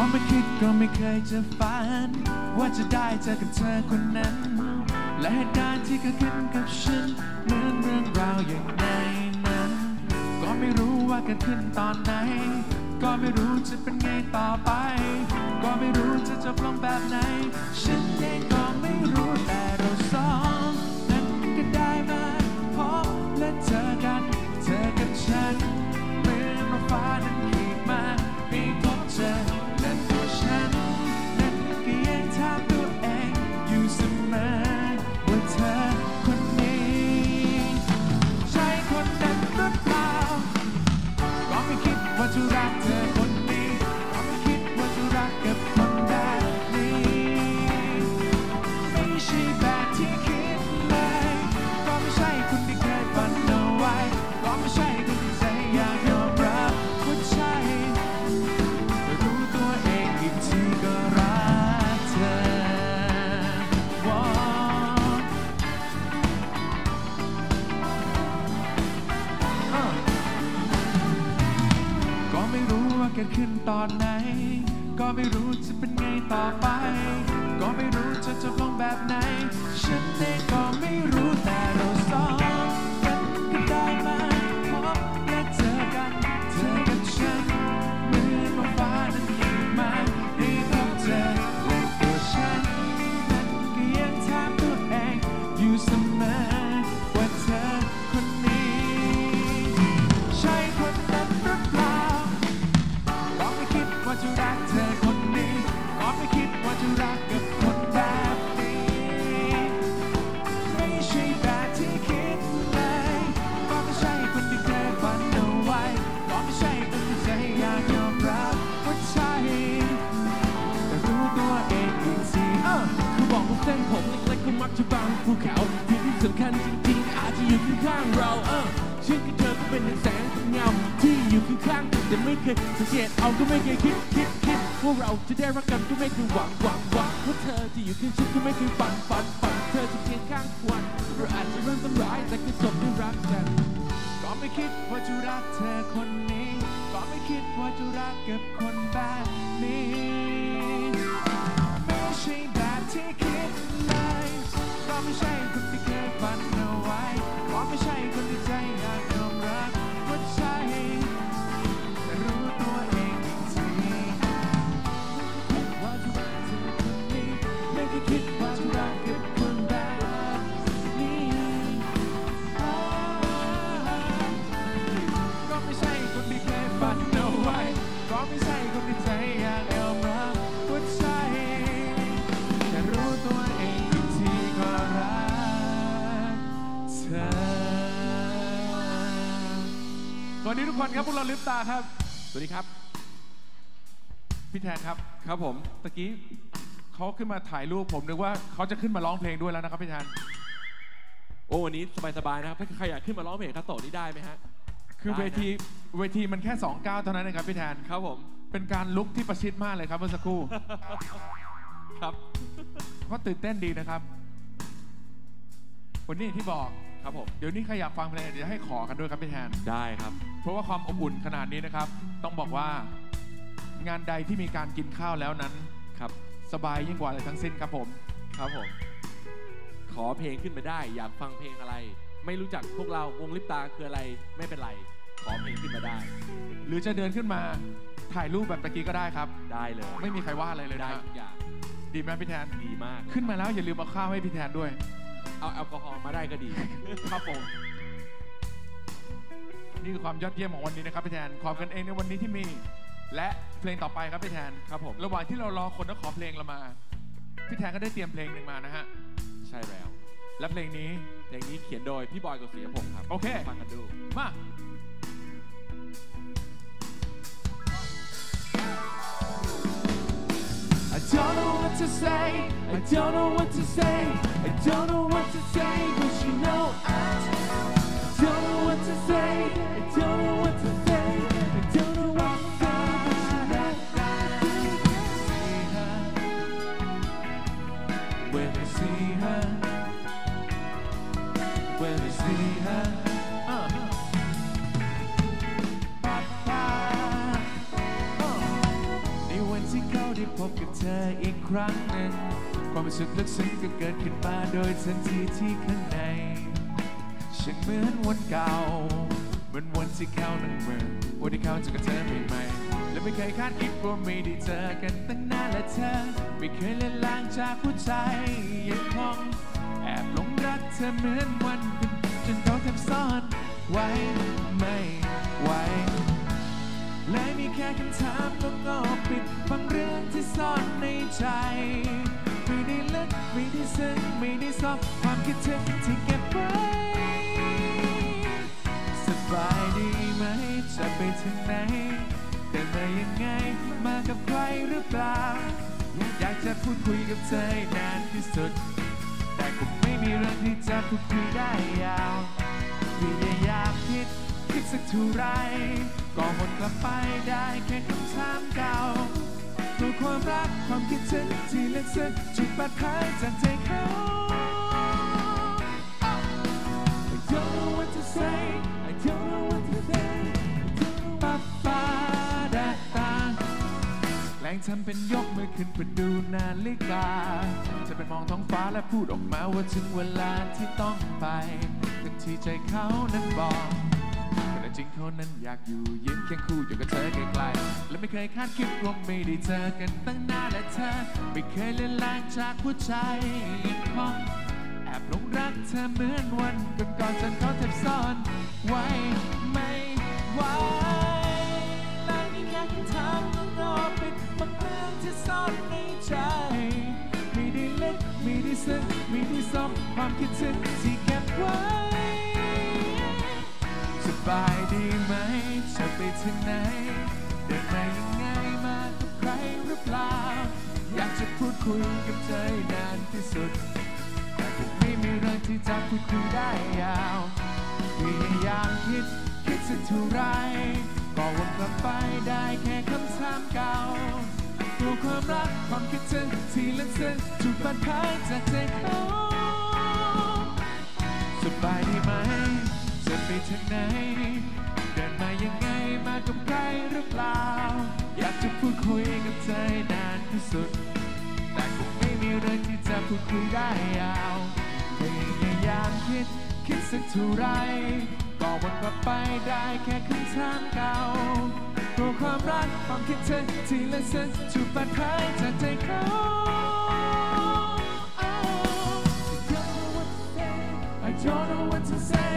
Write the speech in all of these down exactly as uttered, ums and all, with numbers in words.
ก็ไม่คิดก็ไม่เคยจะฝันว่าจะได้เจอกับเธอคนนั้นและเหตุการณ์ที่เกิดขึ้นกับฉันเหมือนเรื่องราวอย่างในนั้นก็ไม่รู้ว่าเกิดขึ้นตอนไหนก็ไม่รู้จะเป็นไงต่อไปก็ไม่รู้จะจบลงแบบไหนฉันเองก็ไม่รู้แต่เราสองนั้นก็ได้มาพบและเจอกันเธอกับฉันเหมือนว่าฟ้านั้นขีดมาให้พบเจอและตัวฉันนั้นก็ยังถามตัวเองอยู่เสมอว่าเธอคนนี้ใช่คนนั้นหรือเปล่าก็ไม่คิดว่าจะรักเธอคนนี้ก็ไม่คิดว่าจะรักกับคนแบบนี้ไม่ใช่แบบที่คิดเลยก็ไม่ใช่คนที่เคยฝันเอาไว้ก็ไม่ใช่คนที่ใจอยากยอมรับว่าใช่แต่รู้ตัวเองอีกทีก็รักเธอก็ไม่รู้ว่าเกิดขึ้นตอนไหนก็ไม่รู้จะเป็นไงต่อไปก็ไม่รู้จะจบลงแบบไหนฉันเองก็ไม่รู้แต่เราสองกันก็ได้มาพบและเจอกันเธอกับฉันเหมือนว่าฟ้านั้นขีดมาให้พบเจอและตัวฉันนั้นก็ยังถามตัวเองอยู่เสมอว่าเธอคนนี้ใช่คนนั้นหรือเปล่าก็ไม่คิดว่าจะรักเธอคนนี้ก็ไม่คิดว่าจะรักกับคนแบบนี้ไม่ใช่แบบที่คิดเลยก็ไม่ใช่คนที่เคยฝันเอาไว้ก็ไม่ใช่คนที่ใจอยากยอมรับว่าใช่แต่รู้ตัวเองอีกทีเออคือบอกว่าเส้นผมเล็กๆก็มักจะบางภูเขาที่ที่สำคัญจริงๆอาจจะอยู่ข้างๆเราเออฉันกับเธอก็เป็นแสงเงาที่อยู่ข้างๆแต่ไม่เคยสังเกตเอาก็ไม่เคยคิดคิดคิดว่าเราจะได้รักกันก็ไม่เคยหวังหวังหวังว่าเธอจะอยู่ข้างฉันก็ไม่เคยฝันฝันฝันเธอจะเคียงข้างวันเราอาจจะเริ่มต้นร้ายแต่ก็จบด้วยรักกันก็ไม่คิดว่าจะรักเธอคนนี้ก็ไม่คิดว่าจะรักกับคนแบบนี้ไม่ใช่แบบที่คิดเลยก็ไม่ใช่คนที่เคยฝันเอาไว้ก็ไม่ใช่คนที่ใจอยากยอมรับว่าใช่แต่รู้ตัวเองอีกทีว่าจะรักเธอคนนี้ไม่เคยคิดว่าจะรักกับคนแบบนี้ก็ไม่ใช่คนที่เคยฝันเอาไว้ก็ไม่ใช่คนที่ใจอยากยอมรับว่าใช่แต่รู้ตัวเองอีกทีก็รักเธอสวัสดีทุกคนครับพวกเราลืมตาครับสวัสดีครับพี่แทนครับครับผมตะกี้เขาขึ้นมาถ่ายรูปผมนึกว่าเขาจะขึ้นมาร้องเพลงด้วยแล้วนะครับพี่แทนโอ้วันนี้สบายๆนะครับถ้าใครอยากขึ้นมาร้องเพลงคาโตะนี่ได้ไหมฮะคือเวทีเวทีมันแค่สองก้าวเท่านั้นเองครับพี่แทนครับผมเป็นการลุกที่ประชิดมากเลยครับเมื่อสักครู่ครับก็ตื่นเต้นดีนะครับวันนี้ที่บอกครับผมเดี๋ยวนี้ใครอยากฟังเพลงเดี๋ยวให้ขอกันด้วยครับพี่แทนได้ครับเพราะว่าความอบอุ่นขนาดนี้นะครับต้องบอกว่างานใดที่มีการกินข้าวแล้วนั้นครับสบายยิ่งกว่าอะไรทั้งสิ้นครับผมครับผมขอเพลงขึ้นมาได้อยากฟังเพลงอะไรไม่รู้จักพวกเราวงลิปตาคืออะไรไม่เป็นไรขอเพลงขึ้นมาได้หรือจะเดินขึ้นมาถ่ายรูปแบบตะกี้ก็ได้ครับได้เลยไม่มีใครว่าอะไรเลยได้ทุกอย่างดีไหมพี่แทนดีมากขึ้นมาแล้วอย่าลืมเอาข้าวให้พี่แทนด้วยเอาแอลกอฮอล์มาได้ก็ดีครับผมนี่คือความยอดเยี่ยมของวันนี้นะครับพี่แทนความกันเองในวันนี้ที่มีและเพลงต่อไปครับพี่แทนครับผมระหว่างที่เรารอคนที่ขอเพลงเรามาพี่แทนก็ได้เตรียมเพลงหนึ่งมานะฮะใช่แล้วและเพลงนี้เพลงนี้เขียนโดยพี่บอยกฤษณพงศ์ครับโอเคฟังกันดูมาI don't know what to say I don't know what to say I don't know what to say but you know I don't know what to say I don't know what to say I don't know what to say when I see her when I see her uh. ในวันที่ได้พบกับเธออีกครั้งหนึ่งความรู้สึกลึกซึ้งก็เกิดขึ้นมาโดยทันทีที่ข้างในฉันเหมือนวันเก่าเหมือนวันที่เขานั่งเมื่อวันที่เขาเจอกับเธอใหม่ๆและไม่เคยคาดคิดว่าไม่ได้เจอกันตั้งนานและเธอไม่เคยเลือนลางจากหัวใจยังคงแอบหลงรักเธอเหมือนวันเป็นจนเขาแทบซ่อนไว้ไม่ไหวเลยมีแค่คำถามงงๆปิดบางเรื่องที่ซ่อนในใจไม่ได้ลึกไม่ได้ซึ้งไม่ได้ซอบความคิดถึงที่เก็บไว้สบายดีไหมจะไปถึงไหนเดินมายังไงมากับใครหรือเปล่าอยากจะพูดคุยกับเธอนานที่สุดแต่คงไม่มีเรื่องที่จะพูดคุยได้ยาวพยายามคิดคิดสักเท่าไรก็วนกลับไปได้แค่คำถามเก่าตัวความรักความคิดถึงที่ลึกซึ้งจุดบาดแผลจากใจเขา I don't know what to say I don't know what to say ปะปาดาตาแรงทำเป็นยกมือขึ้นเพื่อดูนาฬิกาจะเป็นมองท้องฟ้าและพูดออกมาว่าถึงเวลาที่ต้องไปทั้งที่ใจเขานั้นบอกจริงเขานั้นอยากอยู่ยิ้มแค่คู่อยู่กับเธอไกลๆและไม่เคยคาดคิดว่าไม่ได้เจอกันตั้งนานและเธอไม่เคยเลือนลางจากหัวใจยังคงแอบหลงรักเธอเหมือนวันก่อนๆจนเขาแทบซ่อนไว้ไม่ไหวและมีแค่คำถามงอๆเป็นบางเรื่องที่ซ่อนในใจไม่ได้เล็กไม่ได้ซึ้งไม่ได้ซ้ำความคิดถึงที่เก็บไว้สบายดีไหมจะไปถึงไหนเดินมายังไงมากับใครหรือเปล่าอยากจะพูดคุยกับเธอนานที่สุดแต่คงไม่มีเรื่องที่จะพูดคุยได้ยาวพยายามคิดคิดสักเท่าไรก็วนกลับไปได้แค่คำถามเก่าตัวความรักความคิดถึงที่ลึกซึ้งจุดบาดแผลจากใจเขาสบายดีไหมจะไปถึงไหนเดินมายังไงมากับใครหรือเปล่าอยากจะพูดคุยกับเธอนานที่สุดแต่คงไม่มีเรื่องที่จะพูดคุยได้ยาวพยายามคิดคิดสักเท่าไรก็วนกลับไปได้แค่คำถามเก่าตัวความรักความคิดถึงที่ลึกซึ้งจุดบาดแผลจากใจเขา I don't know what to say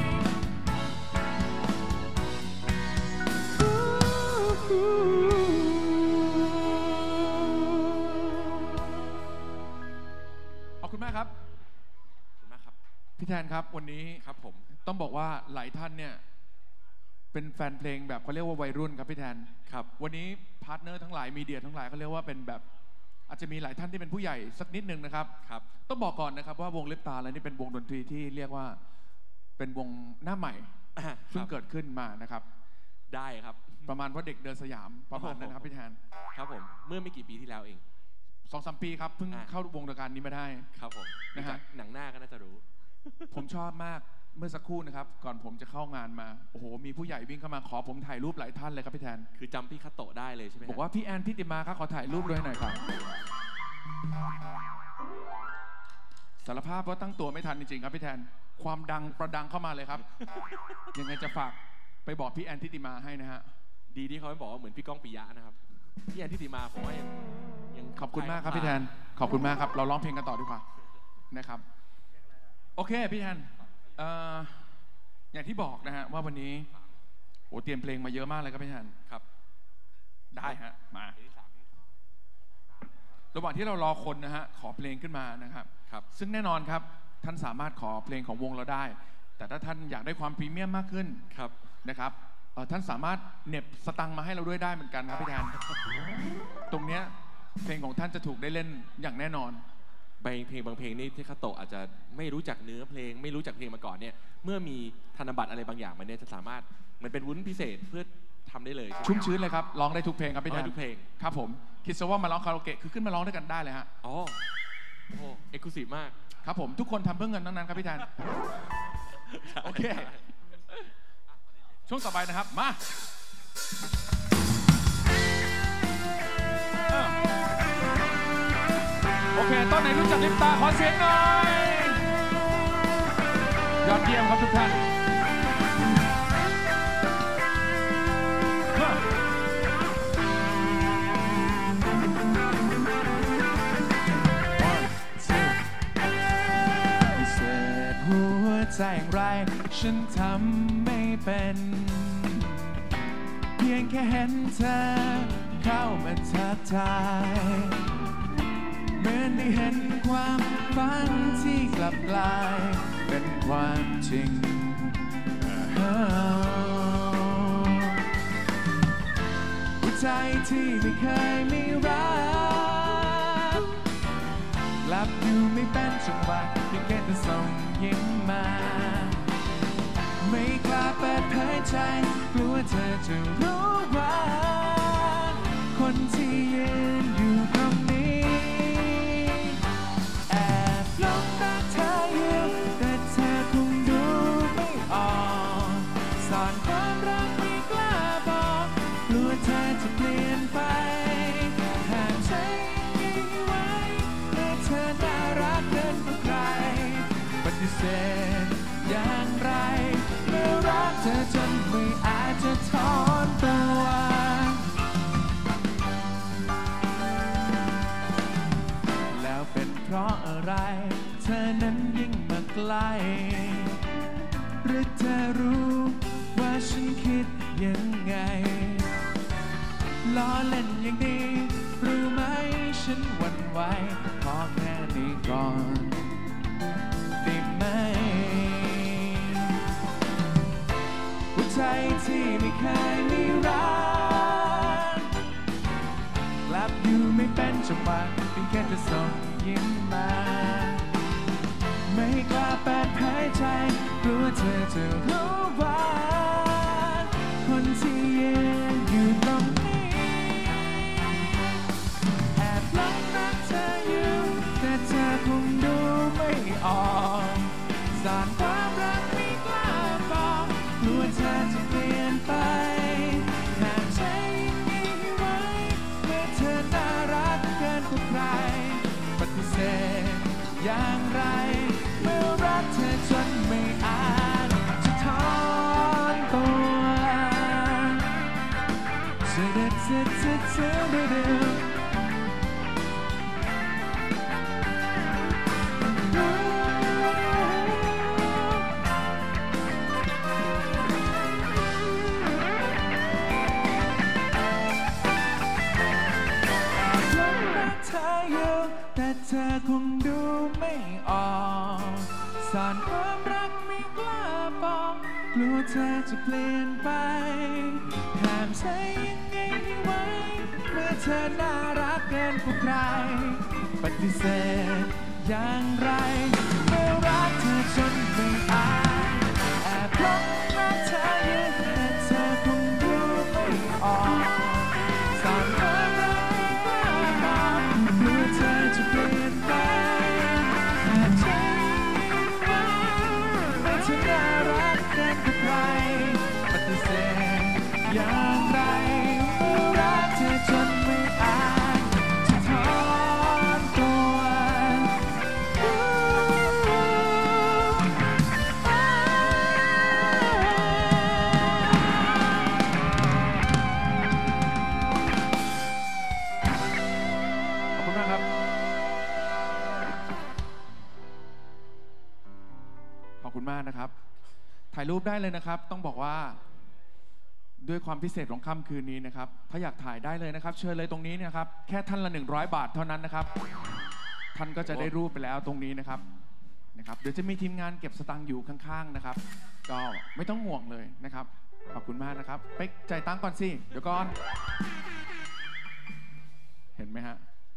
ขอบคุณมากครับขอบคุณมากครับพี่แทนครับวันนี้ครับผมต้องบอกว่าหลายท่านเนี่ยเป็นแฟนเพลงแบบเขาเรียกว่าวัยรุ่นครับพี่แทนครับวันนี้พาร์ทเนอร์ทั้งหลายมีเดียทั้งหลายเขาเรียกว่าเป็นแบบอาจจะมีหลายท่านที่เป็นผู้ใหญ่สักนิดนึงนะครับครับต้องบอกก่อนนะครับว่าวงลิปตาแล้วนี่เป็นวงดนตรีที่เรียกว่าเป็นวงหน้าใหม่เพิ่งเกิดขึ้นมานะครับได้ครับประมาณว่าเด็กเดินสยามประมาณนั้นครับพี่แทนครับผมเมื่อไม่กี่ปีที่แล้วเองสองสามปีครับเพิ่งเข้าวงการนี้มาได้ครับผมนะฮะหนังหน้าก็น่าจะรู้ผมชอบมากเมื่อสักครู่นะครับก่อนผมจะเข้างานมาโอ้โหมีผู้ใหญ่วิ่งเข้ามาขอผมถ่ายรูปหลายท่านเลยครับพี่แทนคือจำพี่คาโตะได้เลยใช่ไหมบอกว่าพี่แอนพี่ติมาครับขอถ่ายรูปด้วยหน่อยครับสารภาพว่าตั้งตัวไม่ทันจริงๆครับพี่แทนความดังประดังเข้ามาเลยครับยังไงจะฝากไปบอกพี่แอนทิติมาให้นะฮะดีที่เขาไม่บอกว่าเหมือนพี่ก้องปิยะนะครับพี่แอนทิติมาผมว่ายังยังขอบคุณมากครับพี่แทนขอบคุณมากครับเราร้องเพลงกันต่อดีกว่านะครับโอเคพี่แทนเอ่ออย่างที่บอกนะฮะว่าวันนี้โอ้เตรียมเพลงมาเยอะมากเลยครับพี่แทนครับได้ฮะมาระหว่างที่เรารอคนนะฮะขอเพลงขึ้นมานะครับครับซึ่งแน่นอนครับท่านสามารถขอเพลงของวงเราได้แต่ถ้าท่านอยากได้ความพรีเมียมมากขึ้นครับนะครับท่านสามารถเน็บสตังค์มาให้เราด้วยได้เหมือนกันครับพี่แทนตรงเนี้ยเพลงของท่านจะถูกได้เล่นอย่างแน่นอนบางเพลงบางเพลงนี่ที่คาโตะอาจจะไม่รู้จักเนื้อเพลงไม่รู้จักเพลงมาก่อนเนี่ยเมื่อมีธนบัตรอะไรบางอย่างมันเนี่ยจะสามารถเหมือนเป็นวุ้นพิเศษเพื่อทำได้เลยชุ่มชื้นเลยครับร้องได้ทุกเพลงครับพี่แทนทุกเพลงครับผมคิดซะว่ามาร้องคาราโอเกะคือขึ้นมาร้องด้วยกันได้เลยฮะอ๋อโอ้เอ็กซ์คลูซีฟมากครับผมทุกคนทำเพื่อเงินทั้งนั้นครับพี่แทนโอเคช่วงต่อไปนะครับมาโอเคต้นไหนรู้จักลิปตาขอเสียงหน่อยยอดเยี่ยมครับทุกท่านใจอย่างไรฉันทำไม่เป็นเพียงแค่เห็นเธอเข้ามาทักทายเหมือนได้เห็นความฝันที่กลับกลายเป็นความจริงหัวใจที่ไม่เคยมีรักกลับอยู่ไม่เป็นจังหวะเพียงแค่จะส่งยิ้มมาไม่กล้าเปิดเผยใจกลัวเธอจะรู้ว่าคนที่ยืนอยู่ตรงนี้แอบหลงรักเธออยู่แต่เธอคงดูไม่ออกสอนความรักไม่กล้าบอกกลัวเธอจะเปลี่ยนไปหากใจยังไว้เมื่อเธอน่ารักเกินกว่าใครปฏิเสธอย่างไรเมื่อรักเธอจนไม่อาจจะถอนตัวแล้วเป็นเพราะอะไรเธอนั้นยิ่งมาใกล้หรือเธอรู้ว่าฉันคิดยังไงล้อเล่นอย่างนี้รู้ไหมฉันหวั่นไหวพอแค่นี้ก่อนได้ไหมหัวใจที่ไม่เคยมีรักกลับอยู่ไม่เป็นจังหวะเพียงแค่จะส่งยิ้มมาไม่กล้าเปิดเผยใจกลัวเธอจะรู้ว่าคนที่ยืนอยู่ตรงนี้แอบหลงรักเธออยู่แต่เธอคงดูไม่ออกสานความรักไม่กล้าบอกกลัวเธอจะเปลี่ยนไปหากใจยังมีไว้เมื่อเธอน่ารักเกินกว่าใครปฏิเสธอย่างไรเมื่อรักเธอจนไม่อาจจะถอนตัวเธอเด็ดเธอเธอเธอเด็ดแต่เธอคงดูไม่ออกสานความรักไม่กล้าบอกกลัวเธอจะเปลี่ยนไปห้ามใจยังไงให้ไว้เมื่อเธอน่ารักเกินกว่าใครปฏิเสธอย่างไรเมื่อรักเธอจนไม่อาจแอบหลงรักเธออยู่แต่เธอคงดูไม่ออกสานความรักไม่กล้าบอกกลัวเธอจะเปลี่ยนไปหากใจไว้เมื่อเธอน่ารักเกินกว่าใครปฏิเสธอย่างไรเมื่อรักเธอจนไม่อาจจะถอนตัวขอบคุณมากครับขอบคุณมากนะครับถ่ายรูปได้เลยนะครับต้องบอกว่าด้วยความพิเศษของค่ำคืนนี้นะครับถ้าอยากถ่ายได้เลยนะครับเชิญเลยตรงนี้นะครับแค่ท่านละหนึ่งร้อยบาทเท่านั้นนะครับท่านก็จะได้รูปไปแล้วตรงนี้นะครับนะครับเดี๋ยวจะมีทีมงานเก็บสตางค์อยู่ข้างๆนะครับก็ไม่ต้องห่วงเลยนะครับขอบคุณมากนะครับไปจ่ายตังค์ก่อนสิเดี๋ยวก่อนเห็นไหมฮะ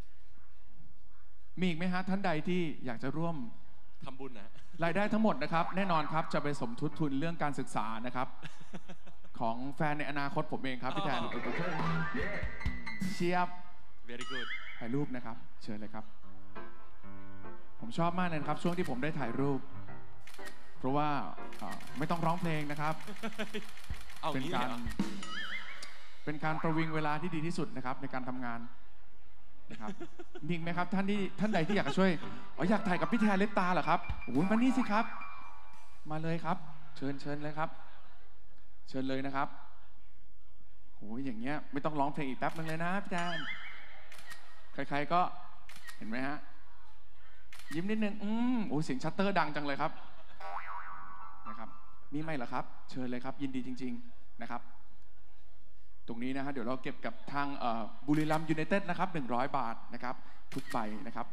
มีอีกไหมฮะท่านใดที่อยากจะร่วมทำบุญนะรายได้ทั้งหมดนะครับแน่นอนครับจะไปสมทบทุนเรื่องการศึกษานะครับของแฟนในอนาคตผมเองครับพี่แทนเชียบ very good ถ่ายรูปนะครับเชิญเลยครับผมชอบมากเลยครับช่วงที่ผมได้ถ่ายรูปเพราะว่าไม่ต้องร้องเพลงนะครับเป็นการเป็นการประวิงเวลาที่ดีที่สุดนะครับในการทำงานนะครับนะครับมีอีกไหมครับท่านที่ท่านใดที่อยากจะช่วยอ๋ออยากถ่ายกับพี่แทนลิปตาเหรอครับโอ้ยมานี่สิครับมาเลยครับเชิญเชิญเลยครับเชิญเลยนะครับโอ้ยอย่างเงี้ยไม่ต้องร้องเพลงอีกแป๊บนึงเลยนะพี่แทนใครๆก็เห็นไหมฮะยิ้มนิดนึงอืมโอ้เสียงชัตเตอร์ดังจังเลยครับนะครับมีไหมเหรอครับเชิญเลยครับยินดีจริงๆนะครับตรงนี้นะฮะเดี๋ยวเราเก็บกับทางบุรีรัมย์ยูไนเต็ดนะครับหนึ่งร้อยบาทนะครับทุกใบนะครับ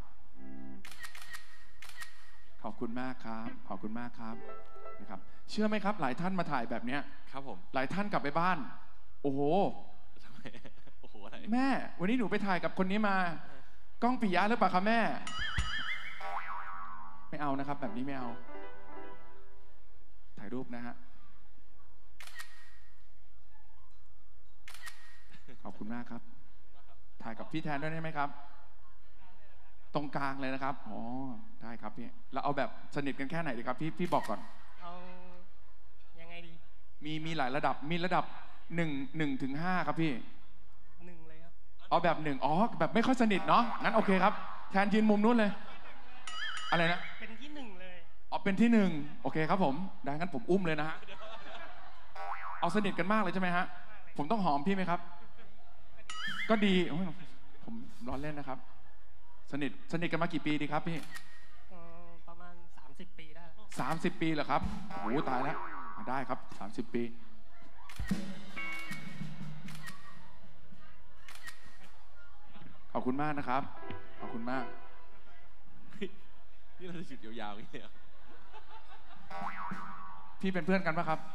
ขอบคุณมากครับขอบคุณมากครับนะครับเชื่อไหมครับหลายท่านมาถ่ายแบบเนี้ยครับผมหลายท่านกลับไปบ้านโอ้โหโอ้โหอะไรแม่วันนี้หนูไปถ่ายกับคนนี้มากล้องปิยะหรือเปล่าคะแม่ไม่เอานะครับแบบนี้ไม่เอาถ่ายรูปนะฮะขอบคุณมากครับถ่ายกับพี่แทนด้วยได้ไหมครับตรงกลางเลยนะครับอ๋อได้ครับพี่แล้วเอาแบบสนิทกันแค่ไหนดีครับพี่พี่บอกก่อนเอายังไงดีมีมีหลายระดับมีระดับหนึ่งหนึ่งถึงห้าครับพี่หนึ่งเลยครับเอาแบบหนึ่งอ๋อแบบไม่ค่อยสนิทเนาะงั้นโอเคครับแทนยืนมุมนู้นเลยอะไรนะเป็นที่หนึ่งเลยอ๋อเป็นที่หนึ่งโอเคครับผมได้งั้นผมอุ้มเลยนะฮะเอาสนิทกันมากเลยใช่ไหมฮะผมต้องหอมพี่ไหมครับก็ดีผมร้อนเล่นนะครับสนิทสนิทกันมากี่ปีดีครับพี่ประมาณสามสิบปีได้สามสิบปีเหรอครับโอ้ตายแล้วได้ครับสามสิบปีขอบคุณมากนะครับขอบคุณมากนี่เราจะจุดยาวๆอย่างนี้พี่เป็นเพื่อนกันปะครับ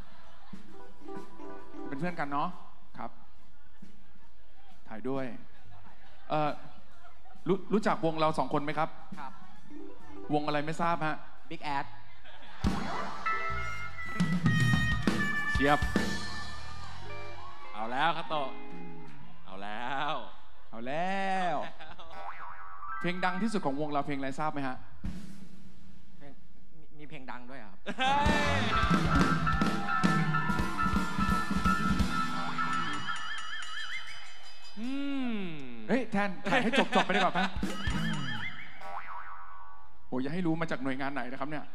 เป็นเพื่อนกันเนาะครับถ่ายด้วยเอ่อรู้รู้จักวงเราสองคนไหมครับครับวงอะไรไม่ทราบฮะ Big Ass เชียบเอาแล้วครับโตเอาแล้วเอาแล้วเพลงดังที่สุดของวงเราเพลงอะไรทราบไหมฮะมีเพลงดังด้วยครับอืมเฮ้ยแทนถ่ายให้จบจบไปดีกว่าไหมโอ้ยอย่าให้รู้มาจากหน่วยงานไหนนะครับเนี่ย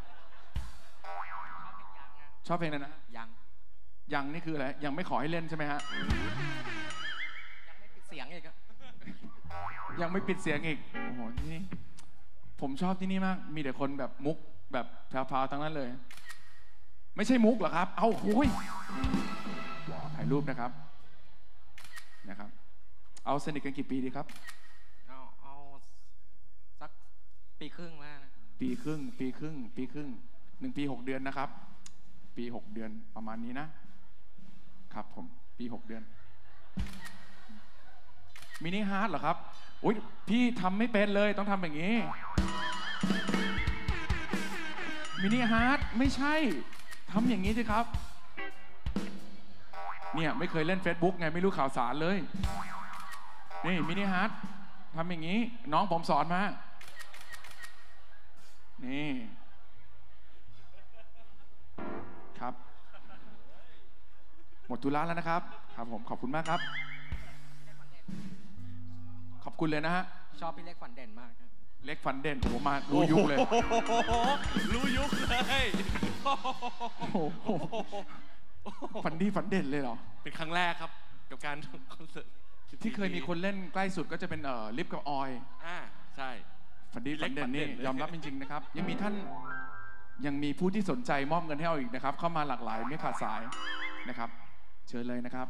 ชอบเพลงนั้นนะยังยังนี่คืออะไรยังไม่ขอให้เล่นใช่ไหมฮะยังไม่ปิดเสียงอีกยังไม่ปิดเสียงอีกโอ้โหนี่ผมชอบที่นี่มากมีแต่คนแบบมุกแบบแพรวๆทั้งนั้นเลยไม่ใช่มุกหรอครับเอาคุยถ่ายรูปนะครับนะครับเอาสนิทกันกี่ปีดีครับเอาเอาสักปีครึ่งแล้วนะปีครึ่งปีครึ่งปีครึ่งหนึ่งปีหกเดือนนะครับปีหกเดือนประมาณนี้นะครับผมปีหกเดือนมินิฮาร์ดเหรอครับโอ้ยพี่ทำไม่เป็นเลยต้องทำอย่างนี้มินิฮาร์ดไม่ใช่ทำอย่างนี้สิครับเนี่ยไม่เคยเล่น Facebook ไงไม่รู้ข่าวสารเลยนี่มินิฮาร์ดทำอย่างนี้น้องผมสอนมานี่ครับหมดธุระแล้วนะครับครับผมขอบคุณมากครับขอบคุณเลยนะฮะชอบพี่เล็กฝันเด่นมากเล็กฝันเด่นผมมารู้ยุคเลยรู้ยุคเลยฝันดีฝันเด่นเลยเหรอเป็นครั้งแรกครับกับการคอนเสิร์ตที่เคยมีคนเล่นใกล้สุดก็จะเป็นเอ่อลิฟกับออยอ่าใช่ฝันดีฝันเด่นนี่ยอมรับจริงๆนะครับยังมีท่านยังมีผู้ที่สนใจมอบเงินให้เราอีกนะครับเข้ามาหลากหลายไม่ขาดสายนะครับเชิญเลยนะครับ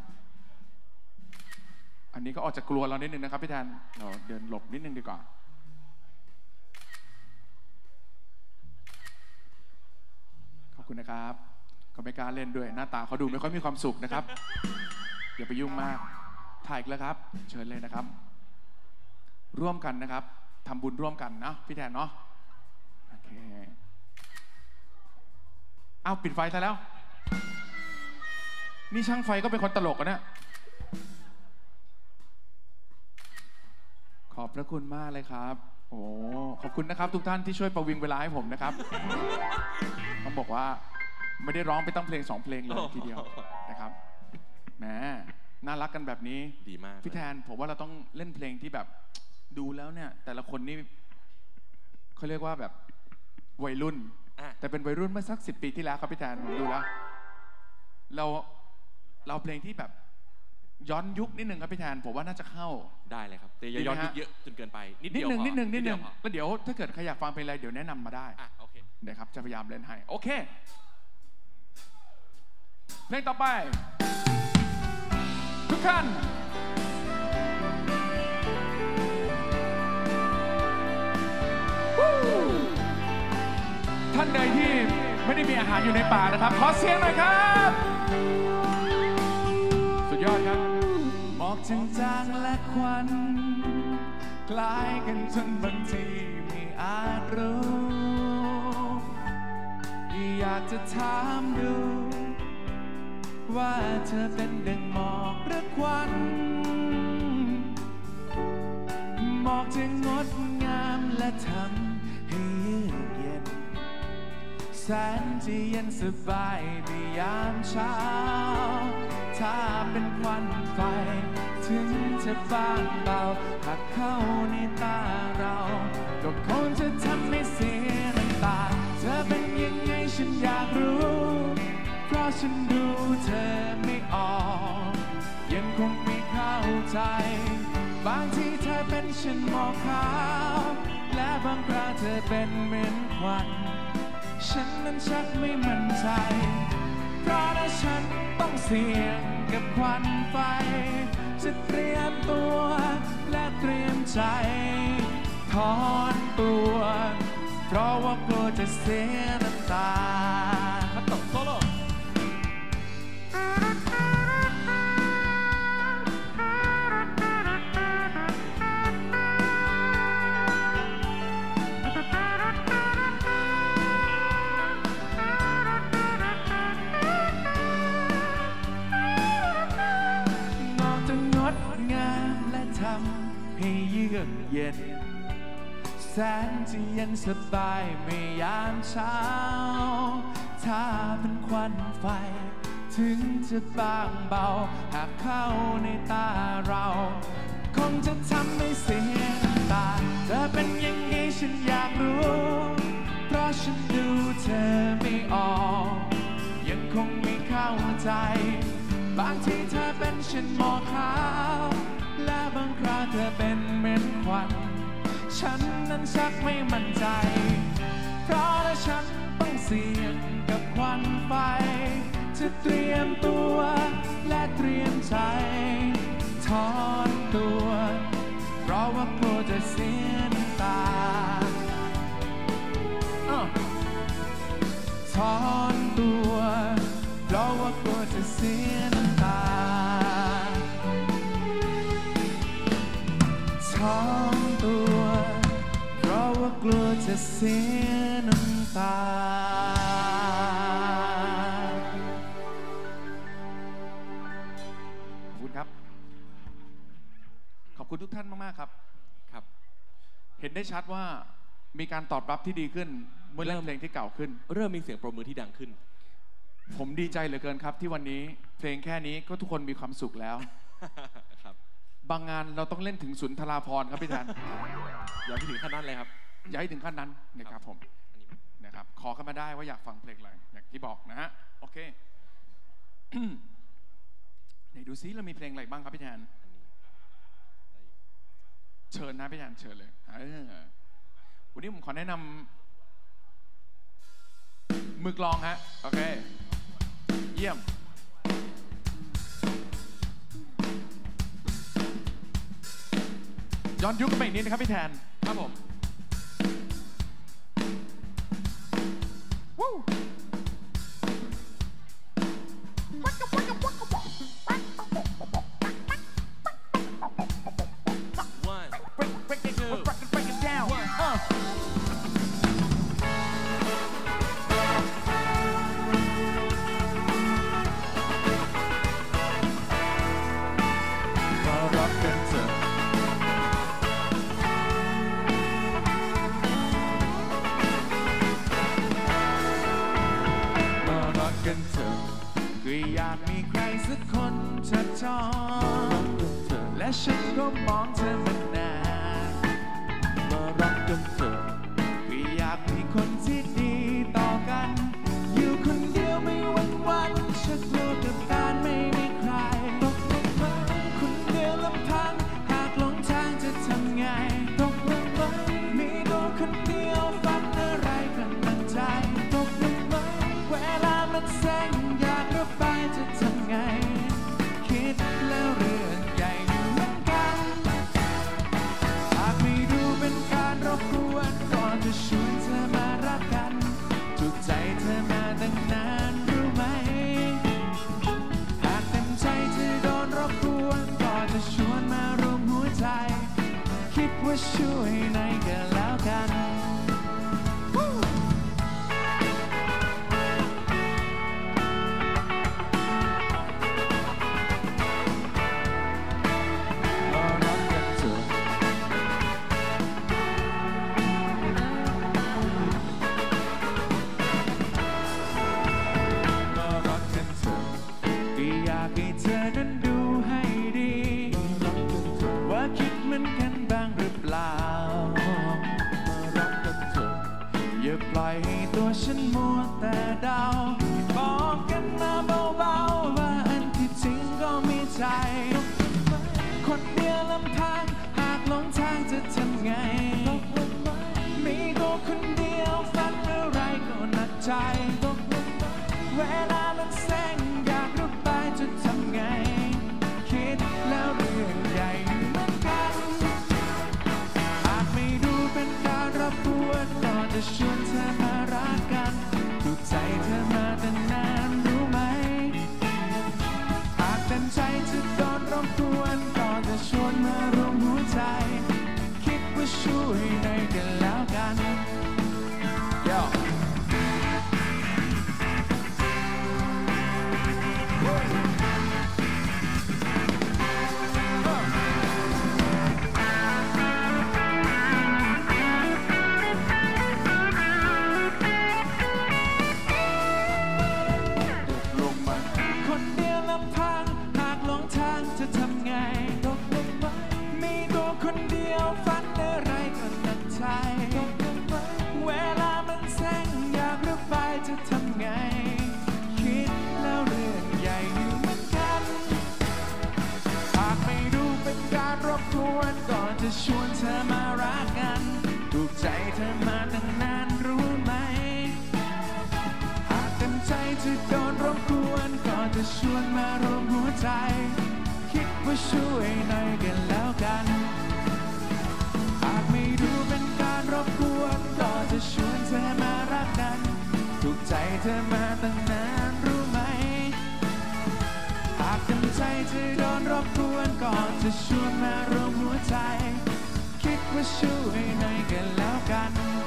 อันนี้ก็ออกจากกลัวเรานิดนึงนะครับพี่แทนเราเดินหลบนิดนึงดีกว่าขอบคุณนะครับก็ไม่กล้าเล่นด้วยหน้าตาเขาดูไม่ค่อยมีความสุขนะครับอย่าไปยุ่งมากถ่ายอีกแล้วครับเชิญเลยนะครับร่วมกันนะครับทำบุญร่วมกันนะพี่แทนเนาะโอเคเอาปิดไฟซะแล้วนี่ช่างไฟก็เป็นคนตลกกันเนี่ยขอบพระคุณมากเลยครับโอ้ขอบคุณนะครับทุกท่านที่ช่วยประวิงเวลาให้ผมนะครับต้องบอกว่าไม่ได้ร้องไปตั้งเพลงสองเพลงเลยทีเดียวนะครับแหมน่ารักกันแบบนี้ดีมากพี่แทนผมว่าเราต้องเล่นเพลงที่แบบดูแล้วเนี่ยแต่ละคนนี่เขาเรียกว่าแบบวัยรุ่นแต่เป็นวัยรุ่นเมื่อสักสิบปีที่แล้วครับพี่แทนผมดูแล้วเราเราเพลงที่แบบย้อนยุคนิดนึงครับพี่แทนผมว่าน่าจะเข้าได้เลยครับแต่อย่าย้อนยุคเยอะจนเกินไปนิดเดียวนิดนึงนิดนึงนิดนึงแล้วเดี๋ยวถ้าเกิดใครอยากฟังเพลงอะไรเดี๋ยวแนะนำมาได้อ่ะโอเคนะครับจะพยายามเล่นให้โอเคเพลงต่อไปทุกท่านท่านใดที่ไม่ได้มีอาหารอยู่ในป่านะครับขอเสียงหน่อยครับสุดยอดครับหมอกจางๆและควันคล้ายกันจนบางทีไม่อาจรู้อยากจะถามดูว่าเธอเป็นดังหมอกหรือควันหมอกจะงดงามและทำให้เยือกเย็นแสนจะเย็นสบายในยามเช้าถ้าเป็นควันไฟถึงจะบางเบาหากเข้าในตาเราก็คงจะทำให้เสียน้ำตาเธอเป็นยังไงฉันอยากรู้เพราะฉันดูเธอไม่ออกยังคงไม่เข้าใจบางทีเธอเป็นฉันหมอกขาวและบางคราวเธอเป็นเหมือนควันฉันนั้นชักไม่มั่นใจเพราะถ้าฉันต้องเสี่ยงกับควันไฟจะเตรียมตัวและเตรียมใจถอนตัวเพราะว่ากลัวจะเสียน้ำตาคัตโตโซโล่ให้เยือกเย็นแสนจะเย็นสบายไม่ยามเช้าถ้าเป็นควันไฟถึงจะบางเบาหากเข้าในตาเราคงจะทำให้เสียน้ำตาเธอเป็นยังไงฉันอยากรู้เพราะฉันดูเธอไม่ออกยังคงไม่เข้าใจบางทีเธอเป็นฉันหมอกขาวและบางคราวเธอเป็นเหมือนควันฉันนั้นชักไม่มั่นใจเพราะและฉันต้องเสี่ยงกับควันไฟจะเตรียมตัวและเตรียมใจถอนตัวเพราะว่ากลัวจะเสียน้ำตาถอนตัวเพราะว่ากลัวจะเสียน้ำตาถอนตัวเพราะว่ากลัวจะเสียน้ำตาขอบคุณครับขอบคุณทุกท่านมากๆครับครับเห็นได้ชัดว่ามีการตอบรับที่ดีขึ้นเมื่อเล่นเพลงที่เก่าขึ้นเริ่มมีเสียงปรบมือที่ดังขึ้นผมดีใจเหลือเกินครับที่วันนี้เพลงแค่นี้ก็ทุกคนมีความสุขแล้วครับบางงานเราต้องเล่นถึงสุนทราภรณ์ครับพี่แทนอย่าไปถึงขั้นนั้นเลยครับอย่าให้ถึงขั้นนั้นนะครับผมนะครับขอเข้ามาได้ว่าอยากฟังเพลงอะไรอย่างที่บอกนะฮะโอเค ไหนดูซิเรามีเพลงอะไรบ้างครับพี่แทนเชิญนะพี่แทนเชิญเลยวันนี้ผมขอแนะนำมือกลองฮะโอเคเยี่ยมย้อนยุคกันไปอีกนิดนะครับพี่แทนครับผมวู้อยากมีใครสักคนจะจองและฉันก็มองเธอมานานว่าช่วยหน่อยก็แล้วกันปล่อยให้ตัวฉันมัวแต่เดาบอกกันมาเบาๆว่าอันที่จริงก็มีใจคนเดียวลำพังหากหลงทางจะทำไงมีตัวคนเดียวฝันอะไรก็หนักใจเวลามันแซงอยากรู้ไปจะทำไงคิดแล้วเรื่องใหญ่เหมือนกันหากไม่ดูเป็นการรบกวนก็จะชวนเธอมารักกันถูกใจเธอมาตั้งนานรู้ไหมหากเต็มใจจะโดนรบกวนก็จะชวนมารวมหัวใจคิดว่าช่วยหน่อยกันแล้วกัน Yoจะทำไงตกลงไหมมีตัวคนเดียวฝันอะไรก็หนักใจตกลงไหมเวลามันแซงอยากรู้ไปจะทำไงคิดแล้วเรื่องใหญ่อยู่เหมือนกันหากไม่ดูเป็นการรบกวนก่อนจะชวนเธอมารักกันถูกใจเธอมาตั้งนานรู้ไหมหากเต็มใจจะโดนรบกวนก่อนจะชวนมารวมหัวใจคิดว่าช่วยหน่อยกันแล้วกันหากไม่ดูเป็นการรบกวนก็จะชวนเธอมารักกันถูกใจเธอมาตั้งนานรู้ไหมหากเต็มใจจะโดนรบกวนก็จะชวนมารวมหัวใจคิดว่าช่วยหน่อยกันแล้วกัน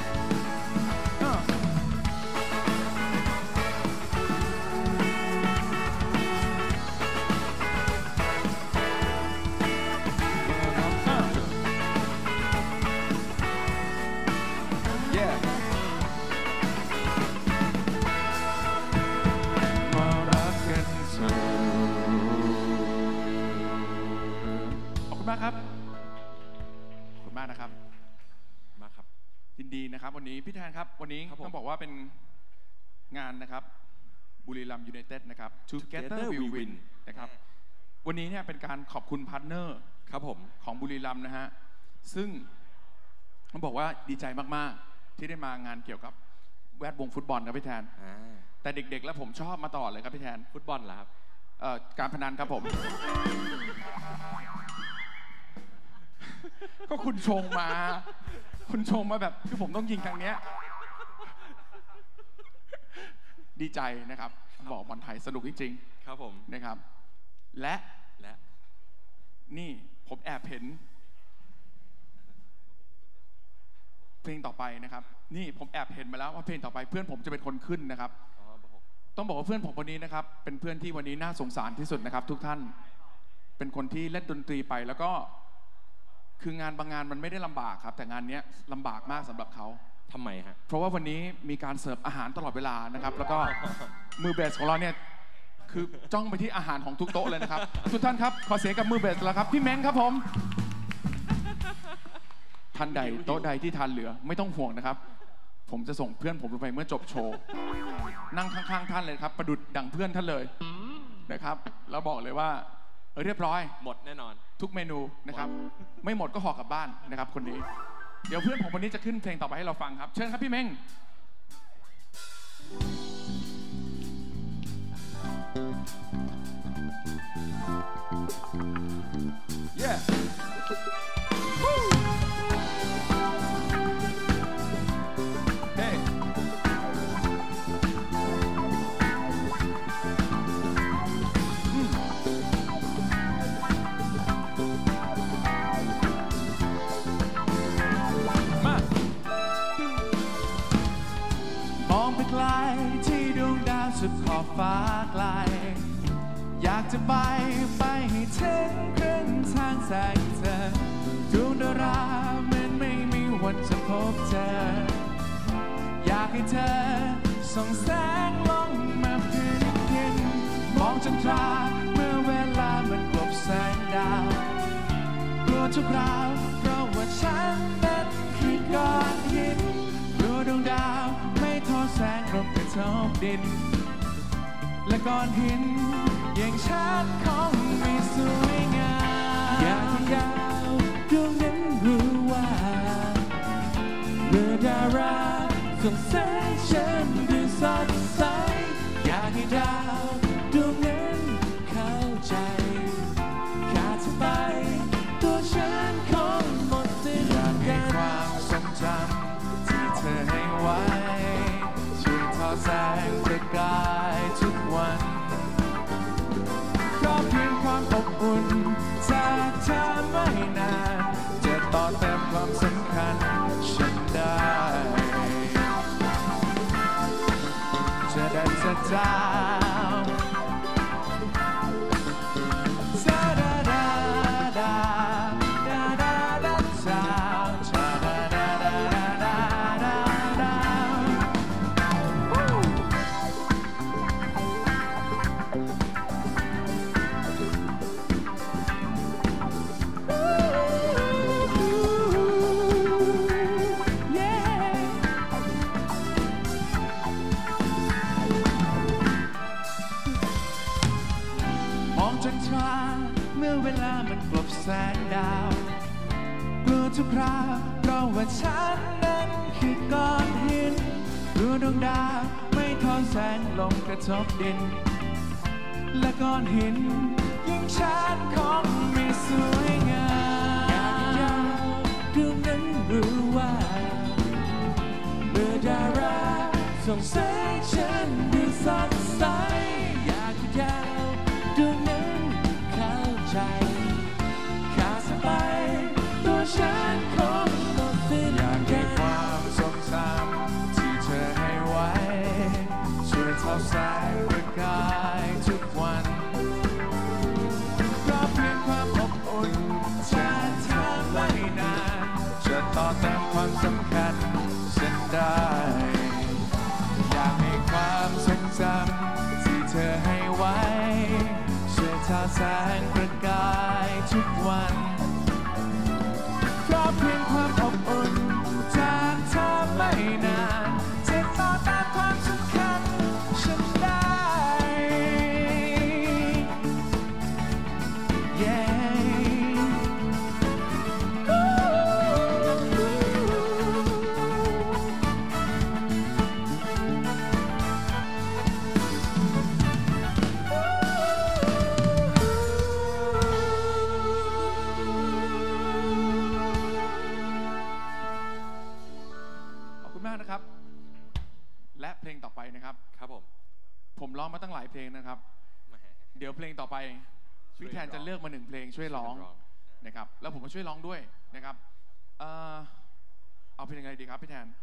ครับขอบคุณมากนะครับมากครับยินดีนะครับวันนี้พี่แทนครับวันนี้ต้องบอกว่าเป็นงานนะครับบุรีรัมย์ยูไนเต็ดนะครับ Together We Win นะครับวันนี้เนี่ยเป็นการขอบคุณพาร์ทเนอร์ครับผมของบุรีรัมย์นะฮะซึ่งต้องบอกว่าดีใจมากๆที่ได้มางานเกี่ยวกับแวดวงฟุตบอลครับพี่แทนแต่เด็กๆแล้วผมชอบมาตลอดเลยครับพี่แทนฟุตบอลเหรอครับการพนันครับผมก็คุณชงมาคุณชงมาแบบคือผมต้องยิงทางเนี้ยดีใจนะครับบอกบอลไทยสนุกจริงๆครับผมนะครับและและนี่ผมแอบเห็นเพลงต่อไปนะครับนี่ผมแอบเห็นมาแล้วว่าเพลงต่อไปเพื่อนผมจะเป็นคนขึ้นนะครับต้องบอกว่าเพื่อนผมคนนี้นะครับเป็นเพื่อนที่วันนี้น่าสงสารที่สุดนะครับทุกท่านเป็นคนที่เล่นดนตรีไปแล้วก็คืองานบางงานมันไม่ได้ลำบากครับแต่งานนี้ลำบากมากสำหรับเขาทำไมฮะเพราะว่าวันนี้มีการเสิร์ฟอาหารตลอดเวลานะครับแล้วก็มือเบสของเราเนี่ยคือจ้องไปที่อาหารของทุกโต๊ะเลยนะครับทุกท่านครับขอเสียงกับมือเบสแล้วครับพี่เม้งครับผมท่านใดโต๊ะใดที่ทานเหลือไม่ต้องห่วงนะครับผมจะส่งเพื่อนผมลงไปเมื่อจบโชว์นั่งข้างๆท่านเลยครับประดุจดังเพื่อนท่านเลยนะครับแล้วบอกเลยว่าเรียบร้อยหมดแน่นอนทุกเมนูนะครับไม่หมดก็ห่อกลับบ้านนะครับคนนี้เดี๋ยวเพื่อนผมคนนี้จะขึ้นเพลงต่อไปให้เราฟังครับเชิญครับพี่เม้ง Yeah ลที่ดวงดาวสุดขอบฟ้าไกลอยากจะไปไปให้ถึงครึ่งทางแสงเธอดวงดาราเหมือนไม่มีวันจะพบเจออยากให้เธอส่องแสงลงมาพื้นดินมองจันทราเมื่อเวลามันกลบแสงดาวกลัวทุกคราวเพราะว่าฉันนั้นคือก้อนหินกลัวดวงดาวไม่ทอดแสงลงกระทบดินและก้อนหินอย่างฉันคงไม่สวยงามอยากให้ดาวดวงนั้นรู้ว่าเมื่อดาราส่องแสงฉันดูสดใสอยากให้ดาวดวงนั้นเข้าใจขาดเธอไปตัวฉันคงหมดสิ้นอยากให้ความทรงจำที่เธอให้ไว้ช่วยทอดแสงประกายทุกวันเพราะเพียงความอบอุ่นจากเธอไม่นานจะต่อเติมความสำคัญฉันได้จะได้จะดาวจะดาดาดาดาดาดาดาวจะดาดาดาดาดาดามองจันทราเมื่อเวลามันกลบแสงดาวกลัวทุกคราเพราะว่าฉันนั้นคือก้อนหินกลัวดวงดาวไม่ทอดแสงลงกระทบดินและก้อนหินยิ่งฉันคงไม่สวยงามอยากให้ดาวดวงนั้นรู้ว่าเมื่อดาราส่องแสงฉันดูสดใสอยากให้ดาวดวงนั้นเข้าใจขาดไปตัวฉันคงหมดสิ้นอยากให้ความทรงจำที่เธอให้ไว้ช่วยทอดแสงประกายทุกวันเพราะเพียงความอบอุ่นจากเธอไม่นานจะต่อเติมความสำคัญฉันได้อยากให้ความทรงจำที่เธอให้ไว้ช่วยทอดแสงประกายทุกวันเพราะเพียงความอบอุ่นจากเธอไม่นานจะต่อตามความสำคัญฉันได้ yeah ขอบคุณมากนะครับและเพลงต่อไปนะครับครับผมผมร้องมาตั้งหลายเพลงนะครับแหมเดี๋ยวเพลงต่อไปพี่แทนจะเลือกมาหนึ่งเพลงช่วยร้องนะครับแล้วผมก็ช่วยร้องด้วยนะครับเอ่อเอาเพลงอะไรดีครับพี่แทน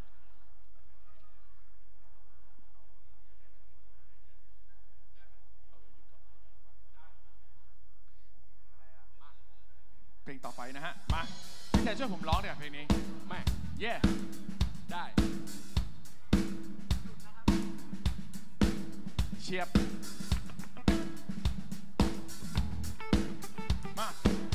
เพลงต่อไปนะฮะมาพี่แทนช่วยผมร้องหน่อยเพลงนี้แม่เย่ได้เชียบมา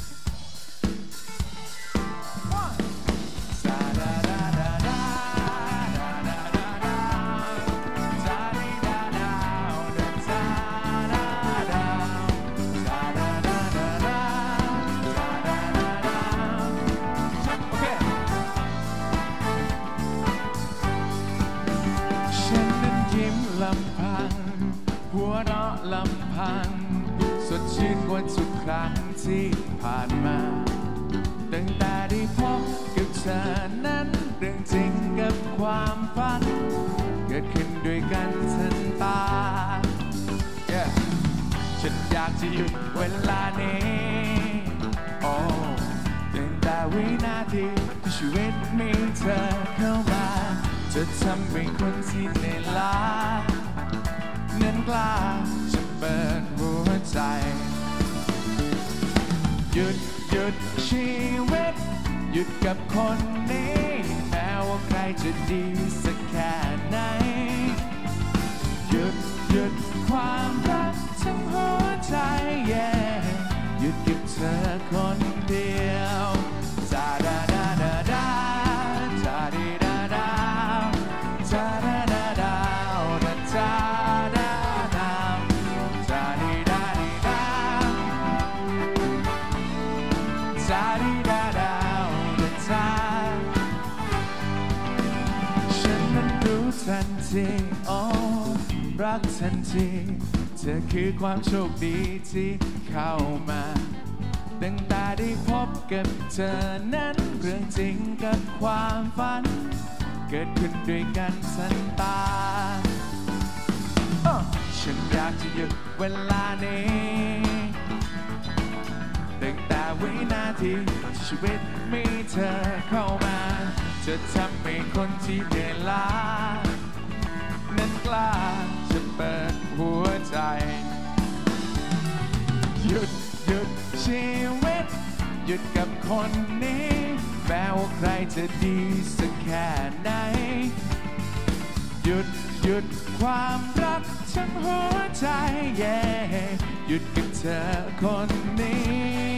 ลำพังหัวเราะลำพังสดชื่นกว่าทุกครั้งที่ผ่านมาตั้งแต่ได้พบกับเธอนั้นเรื่องจริงกับความฝันเกิดขึ้นด้วยกันทันตา yeah. ฉันอยากจะหยุดเวลานี้โอ้ตั้งแต่วินาทีที่ชีวิตมีเธอเข้ามาเธอจะทำให้คนที่เหนื่อยล้านั้นกล้าจะเปิดหัวใจหยุดหยุดชีวิตหยุดกับคนนี้แม้ว่าใครจะดีสักแค่ไหนหยุดหยุดความรักทั้งหัวใจ yeah หยุดกับเธอคนเดียวซาดาดาดาดาซาดีดาดาซาดาดาดาดาซาดาดาซาดีดาดีดาซาดีดาดาดาซาฉันนั้นรู้ทันทีโอ้รักทันทีเธอคือความโชคดีที่เข้ามาตั้งแต่ได้พบกับเธอนั้นเรื่องจริงกับความฝันเกิดขึ้นด้วยกันทันตาฉันอยากจะหยุดเวลานี้ตั้งแต่วินาทีชีวิตมีเธอเข้ามาจะทำให้คนที่เหนื่อยล้านั้นกล้าจะเปิดหัวใจหยุดหยุดชีวิตหยุดกับคนนี้แม้ว่าใครจะดีสักแค่ไหนหยุดหยุดความรักทั้งหัวใจ yeah หยุดกับเธอคนนี้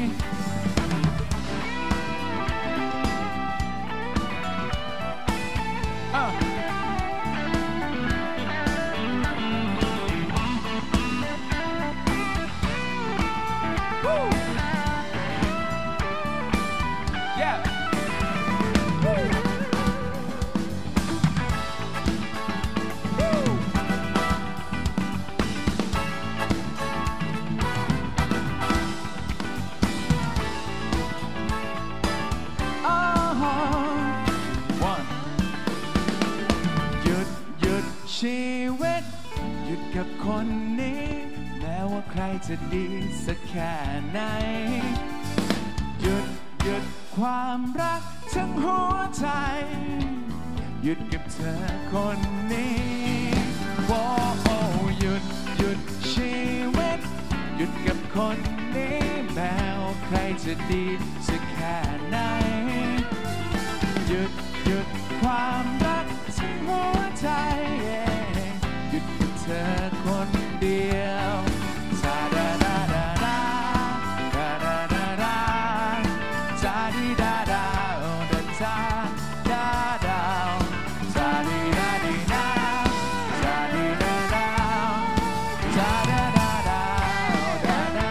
ชีวิตหยุดกับคนนี้แม้ว่าใครจะดีสักแค่ไหนหยุดหยุดความรักทั้งหัวใจหยุดกับเธอคนนี้โอ้โอ้หยุดหยุดชีวิตหยุดกับคนนี้แม้ว่าใครจะดีสักแค่ไหนหยุดหยุดความรักทั้งหัวใจหยุดกับเธอคนเดียวซาดาดาดาดาดาดาดาดาซาดีดาดาดาซาดาดาซาดีดาดีดาซาดีดาดาซาดาดาดาดาดาดา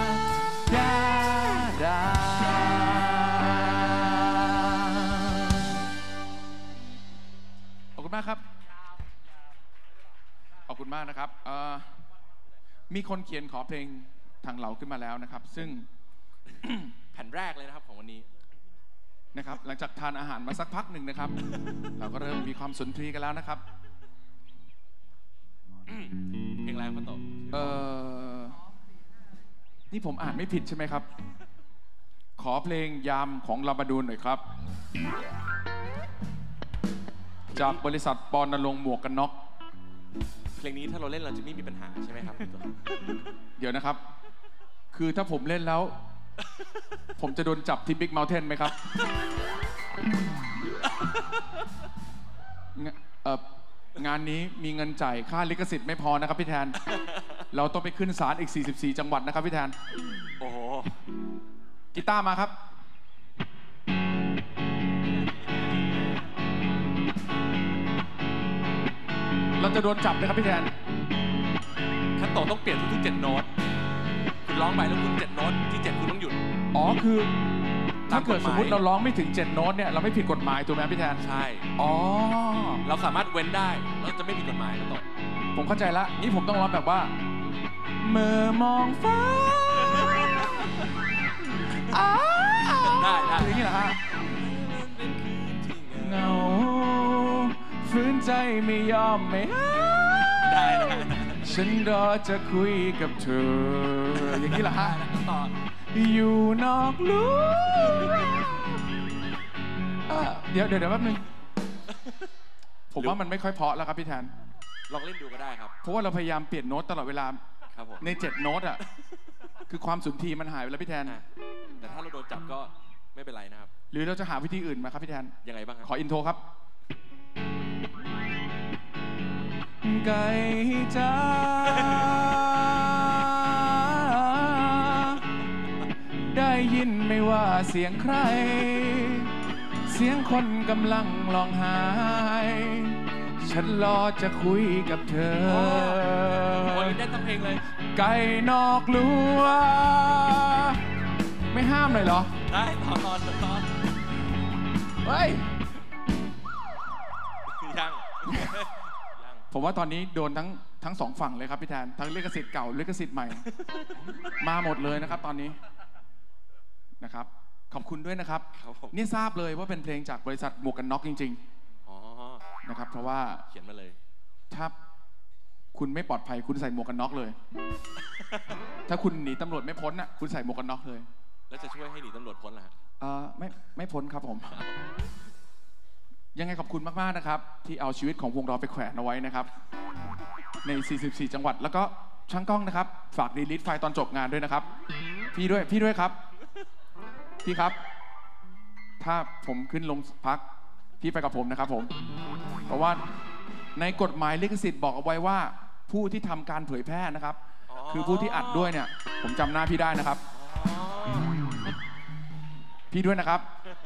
ดาขอบคุณมากครับขอบคุณมากนะครับมีคนเขียนขอเพลงทางเราขึ้นมาแล้วนะครับซึ่งแผ่นแรกเลยนะครับของวันนี้นะครับหลังจากทานอาหารมาสักพักหนึ่งนะครับ เราก็เริ่มมีความสุนทรีกันแล้วนะครับเพลงอะไรครับโตเอ่อนี่ผมอ่านไม่ผิดใช่ไหมครับขอเพลงยามของลาบาดูนหน่อยครับจากบริษัทปอนณรงค์หมวกกันน็อกเพลงนี้ถ้าเราเล่นเราจะไม่มีปัญหาใช่ไหมครับเดี๋ยวนะครับคือถ้าผมเล่นแล้วผมจะโดนจับที่บิ๊กเมลเทนไหมครับงานนี้มีเงินจ่ายค่าลิขสิทธิ์ไม่พอนะครับพี่แทนเราต้องไปขึ้นศาลอีกสี่สิบสี่จังหวัดนะครับพี่แทนโอ้โหกีตาร์มาครับเราจะโดนจับเลยครับพี่แทนขั้นตอนต้องเปลี่ยนทุกๆเจ็ดโน้ตคุณร้องไปแล้วคุณเจ็ดโน้ตที่เจ็ดคุณต้องหยุดอ๋อคือถ้าเกิดสมมติเราร้องไม่ถึงเจ็ดโน้ตเนี่ยเราไม่ผิดกฎหมายถูกไหมพี่แทนใช่อ๋อเราสามารถเว้นได้เราจะไม่ผิดกฎหมายขั้นตอนผมเข้าใจละนี่ผมต้องร้องแบบว่าเมื่อมองฟ้าได้ได้อย่างนี้เหรอฮะเงาฝืนใจไม่ยอมไม่หายได้ได้ฉันรอจะคุยกับเธออย่างนี้เหรอฮะต่ออยู่นอกรั้วเดี๋ยวเดี๋ยวแป๊บนึงผมว่ามันไม่ค่อยเพราะแล้วครับพี่แทนลองเล่นดูก็ได้ครับเพราะว่าเราพยายามเปลี่ยนโน้ตตลอดเวลาในเจ็ดโน้ตอ่ะคือความสุนทรีมันหายไปแล้วพี่แทนแต่ถ้าเราโดนจับก็ไม่เป็นไรนะครับหรือเราจะหาวิธีอื่นมาครับพี่แทนยังไงบ้างขออินโทรครับไก่จ้าได้ยินไม่ว่าเสียงใครเสียงคนกำลังร้องไห้ฉันรอจะคุยกับเธอวันนี้ได้ทั้งเพลงเลยไก่นอกลัวไม่ห้ามเลยเหรอได้ตอนตอนตอนเฮ้ยยังผมว่าตอนนี้โดนทั้งทั้งสองฝั่งเลยครับพี่แทนทั้งลิขสิทธิ์เก่าลิขสิทธิ์ใหม่มาหมดเลยนะครับตอนนี้นะครับขอบคุณด้วยนะครับนี่ทราบเลยว่าเป็นเพลงจากบริษัทหมวกกันน็อกจริงๆนะครับเพราะว่าเขียนมาเลยถ้าคุณไม่ปลอดภัยคุณใส่หมวกกันน็อกเลยถ้าคุณหนีตำรวจไม่พ้นอ่ะคุณใส่หมวกกันน็อกเลยแล้วจะช่วยให้หนีตำรวจพ้นเหรอฮะเออไม่ไม่พ้นครับผมยังไงขอบคุณมากๆนะครับที่เอาชีวิตของวงเราไปแขวนเอาไว้นะครับในสี่สิบสี่จังหวัดแล้วก็ช่างกล้องนะครับฝากดีลิทไฟล์ตอนจบงานด้วยนะครับพี่ด้วยพี่ด้วยครับพี่ครับถ้าผมขึ้นลงพักพี่ไปกับผมนะครับผมเพราะว่าในกฎหมายลิขสิทธิ์บอกเอาไว้ว่าผู้ที่ทำการเผยแพร่นะครับคือผู้ที่อัดด้วยเนี่ยผมจำหน้าพี่ได้นะครับพี่ด้วยนะครับ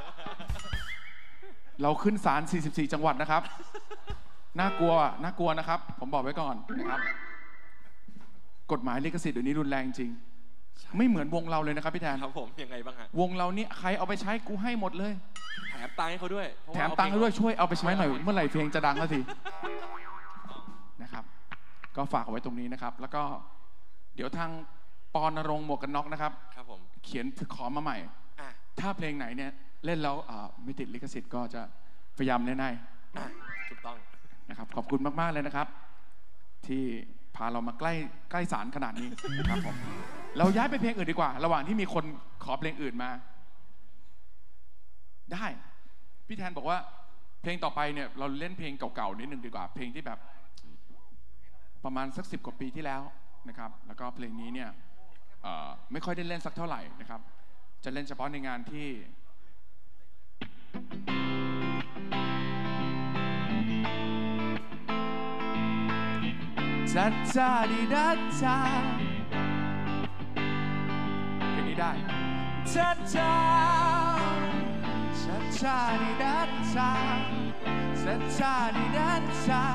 เราขึ้นศาลสี่สิบสี่จังหวัดนะครับน่ากลัวน่ากลัวนะครับผมบอกไว้ก่อนนะครับกฎหมายลิขสิทธิ์เดี๋ยวนี้รุนแรงจริงไม่เหมือนวงเราเลยนะครับพี่แทนครับผมยังไงบ้างฮะวงเรานี่ใครเอาไปใช้กูให้หมดเลยแถมตังค์ให้เขาด้วยแถมตังค์ให้ด้วยช่วยเอาไปใช้หน่อยเมื่อไหร่เพลงจะดังแล้วทีนะครับก็ฝากเอาไว้ตรงนี้นะครับแล้วก็เดี๋ยวทางปอนณรงค์หมวกกันน็อกนะครับครับผมเขียนขอมาใหม่ถ้าเพลงไหนเนี่ยเล่นแล้วไม่ติดลิขสิทธิ์ก็จะพยายามแน่ๆถูกต้องนะครับขอบคุณมากๆเลยนะครับที่พาเรามาใกล้ใกล้ศาลขนาดนี้นะครับผมเราย้ายไปเพลงอื่นดีกว่าระหว่างที่มีคนขอเพลงอื่นมาได้พี่แทนบอกว่าเพลงต่อไปเนี่ยเราเล่นเพลงเก่าๆนิดนึงดีกว่าเพลงที่แบบประมาณสักสิบกว่าปีที่แล้วนะครับแล้วก็เพลงนี้เนี่ยไม่ค่อยได้เล่นสักเท่าไหร่นะครับจะเล่นเฉพาะในงานที่จัดจ้าดีดัดจ้าเพลงนี้ได้จัดจ้าจัดจ้าดีดัดจ้าจัดจ้าดีดัดจ้า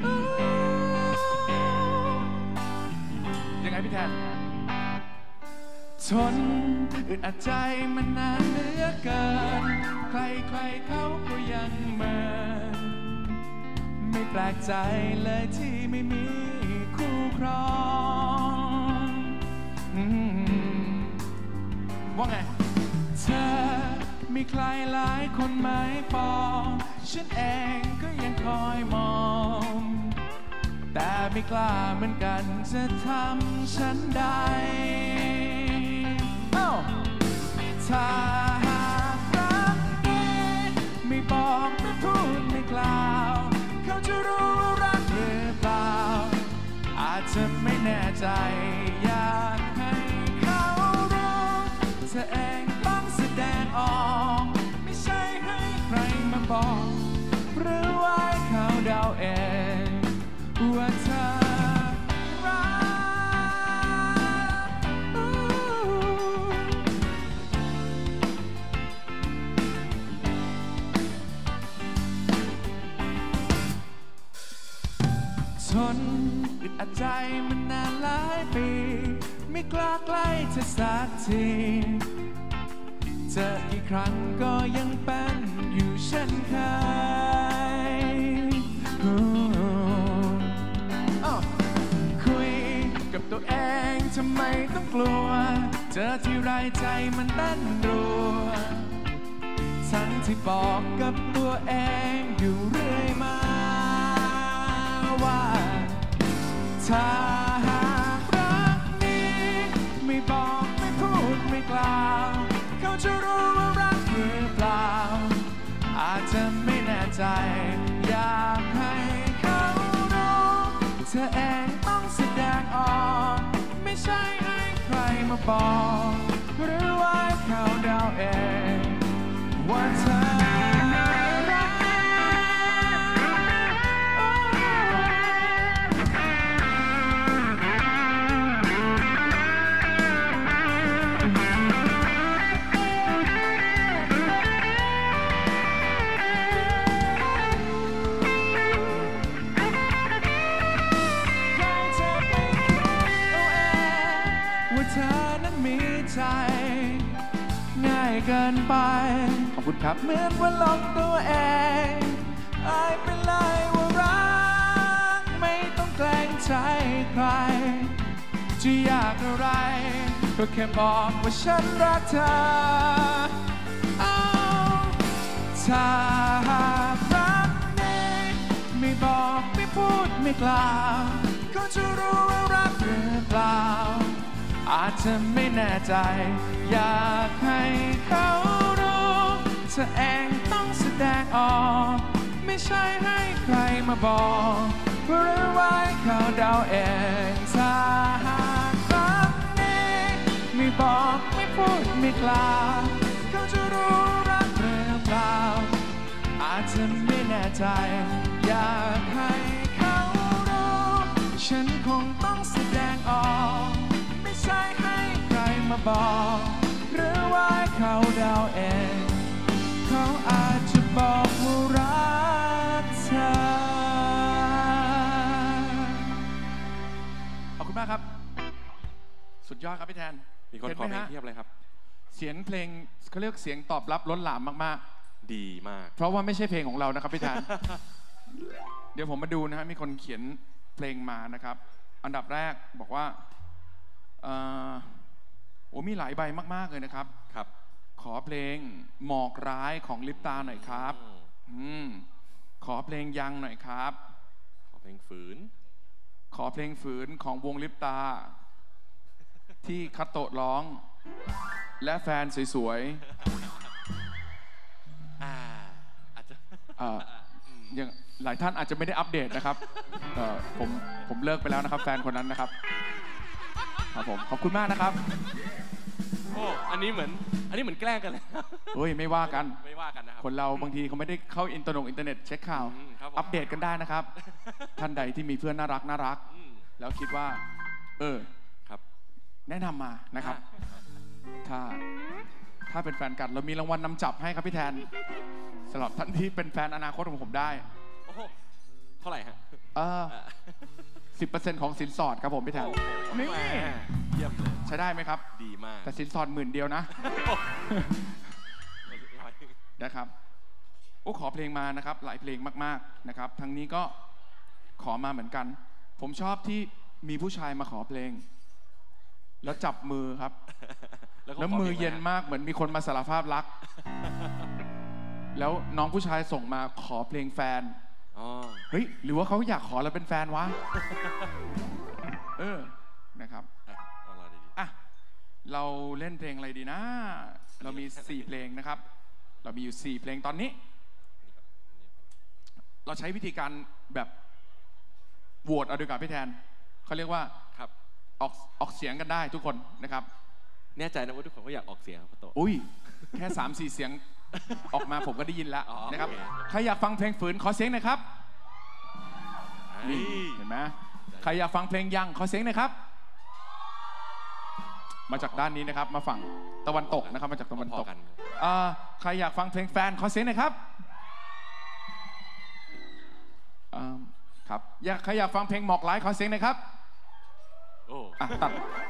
ยังไงพี่แทนทนอึดอัดใจมันนานเหลือเกินใครๆเขาก็ยังเมินไม่แปลกใจเลยที่ไม่มีคู่ครองว่าไงเธอมีใครหลายคนไหมปองฉันเองก็ยังคอยมองแต่ไม่กล้าเหมือนกันจะทำฉันได้ถ้าหากรักนี้ไม่บอกไม่พูดไม่กล่าวเขาจะรู้ว่ารักหรือเปล่าอาจจะไม่แน่ใจอยากให้เขารู้เธอเองต้องแสดงออกไม่ใช่ให้ใครมาบอกหรือว่าเขาเดาเองว่าเธอทนอึดอัดใจมันนานหลายปีไม่กล้าใกล้เธอสักทีเจอกี่ครั้งก็ยังเป็นอยู่เช่นเคยคุยกับตัวเองทำไมต้องกลัวเจอที่ไรใจมันเต้นรัวทั้งที่บอกกับตัวเองอยู่เรื่อยมาว่าถ้าหากรักนี้ไม่บอกไม่พูดไม่กล่าวเขาจะรู้ว่ารักหรือเปล่าอาจจะไม่แน่ใจอยากให้ธอเองต้องแสดงออกไม่ใช่ให้ใครมาบอกหรือว่าเขาเดาเองว่าเธอรักเธอนั้นมีใจง่ายเกินไปขอบคุณครับเหมือนว่าหลอกตัวเองอายไปเลยว่ารักไม่ต้องเกรงใจใครจะอยากอะไรก็แค่บอกว่าฉันรักเธอเอาถ้าหากรักนี้ไม่บอกไม่พูดไม่กล่าวก็จะรู้ว่ารักหรือเปล่าอาจจะไม่แน่ใจอยากให้เขารู้เธอเองต้องแสดงออกไม่ใช่ให้ใครมาบอกหรือว่าเขาเดาเองถ้าหากรักนี้ไม่บอกไม่พูดไม่กล่าวเขาจะรู้รักหรือเปล่าอาจจะไม่แน่ใจอยากให้เขารู้ฉันคงต้องแสดงออกไม่ใช่ให้ใครมาบอกหรือว่าเขาเดาเองเขาอาจจะบอกว่ารักเธอขอบคุณมากครับสุดยอดครับพี่แทนมีคนขอเพลงเทียบเลยครับเสียงเพลงเขาเรียกเสียงตอบรับล้นหลามมากๆดีมากเพราะว่าไม่ใช่เพลงของเรานะครับพี่แทน เดี๋ยวผมมาดูนะฮะมีคนเขียนเพลงมานะครับอันดับแรกบอกว่าโอ้มีหลายใบมากๆเลยนะครับครับขอเพลงหมอกร้ายของลิปตาหน่อยครับอืมขอเพลงยังหน่อยครับขอเพลงฝืนขอเพลงฝืนของวงลิปตาที่คัตโตะร้องและแฟนสวยๆอ่าอาจจะยังหลายท่านอาจจะไม่ได้อัปเดตนะครับผมผมเลิกไปแล้วนะครับแฟนคนนั้นนะครับครับผมขอบคุณมากนะครับโอ้อันนี้เหมือนอันนี้เหมือนแกล้งกันเลยเฮ้ยไม่ว่ากันไม่ว่ากันนะครับคนเราบางทีเขาไม่ได้เข้าอินเทอร์เน็ตอินเทอร์เน็ตเช็คข่าวอัปเดตกันได้นะครับท่านใดที่มีเพื่อนน่ารักน่ารักแล้วคิดว่าเออครับแนะนำมานะครับถ้าถ้าเป็นแฟนกันเรามีรางวัลนำจับให้ครับพี่แทนสำหรับท่านที่เป็นแฟนอนาคตของผมได้โอ้เท่าไหร่ฮะเออสิบเปอร์เซ็นต์ของสินสอดครับผมพี่แทนนี่เยี่ยมเลยใช้ได้ไหมครับดีมากแต่สินสอดหมื่นเดียวนะนะครับโอ้ขอเพลงมานะครับหลายเพลงมากๆนะครับทั้งนี้ก็ขอมาเหมือนกันผมชอบที่มีผู้ชายมาขอเพลงแล้วจับมือครับแล้วมือเย็นมากเหมือนมีคนมาสารภาพรักแล้วน้องผู้ชายส่งมาขอเพลงแฟนเฮ้ยหรือว่าเขาอยากขอเราเป็นแฟนวะเออนะครับอ่ะเราเล่นเพลงอะไรดีนะเรามีสี่เพลงนะครับเรามีอยู่สี่เพลงตอนนี้เราใช้วิธีการแบบโหวตเอาดีกว่าพี่แทนเขาเรียกว่าครับออกออกเสียงกันได้ทุกคนนะครับแน่ใจนะว่าทุกคนก็อยากออกเสียงครับโตอุ้ยแค่สามสี่เสียงออกมาผมก็ได้ยินแล้วนะครับใครอยากฟังเพลงฝืนขอเสียงหน่อยครับนี่เห็นไหมใครอยากฟังเพลงยังขอเสียงหน่อยครับมาจากด้านนี้นะครับมาฝั่งตะวันตกนะครับมาจากตะวันตกใครอยากฟังเพลงแฟนขอเสียงหน่อยครับครับอยากใครอยากฟังเพลงหมอกร้ายขอเสียงหน่อยครับโอ้ตัด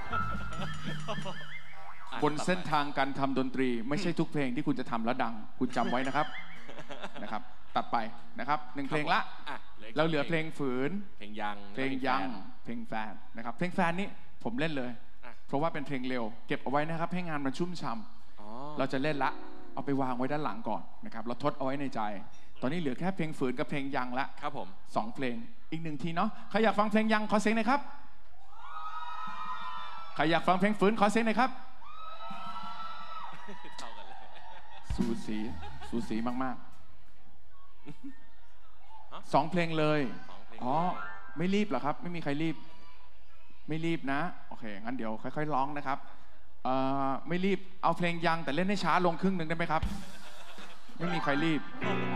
บนเส้นทางการทำดนตรีไม่ใช่ทุกเพลงที่คุณจะทำแล้วดังคุณจำไว้นะครับนะครับตัดไปนะครับหนึ่งเพลงละเราเหลือเพลงฝืนเพลงยังเพลงยังเพลงแฟนนะครับเพลงแฟนนี่ผมเล่นเลยเพราะว่าเป็นเพลงเร็วเก็บเอาไว้นะครับให้งานมันชุ่มฉ่ำเราจะเล่นละเอาไปวางไว้ด้านหลังก่อนนะครับเราทดเอาไว้ในใจตอนนี้เหลือแค่เพลงฝืนกับเพลงยังละครับผมสองเพลงอีกหนึ่งทีเนาะใครอยากฟังเพลงยังขอเสียงหน่อยครับใครอยากฟังเพลงฝืนขอเสียงหน่อยครับสูสีสูสีมากๆสองเพลงเลยอ๋อไม่รีบหรอครับไม่มีใครรีบไม่รีบนะโอเคงั้นเดี๋ยวค่อยๆร้องนะครับเอ่อไม่รีบเอาเพลงยังแต่เล่นให้ช้าลงครึ่งหนึ่งได้ไหมครับไม่มีใครรีบ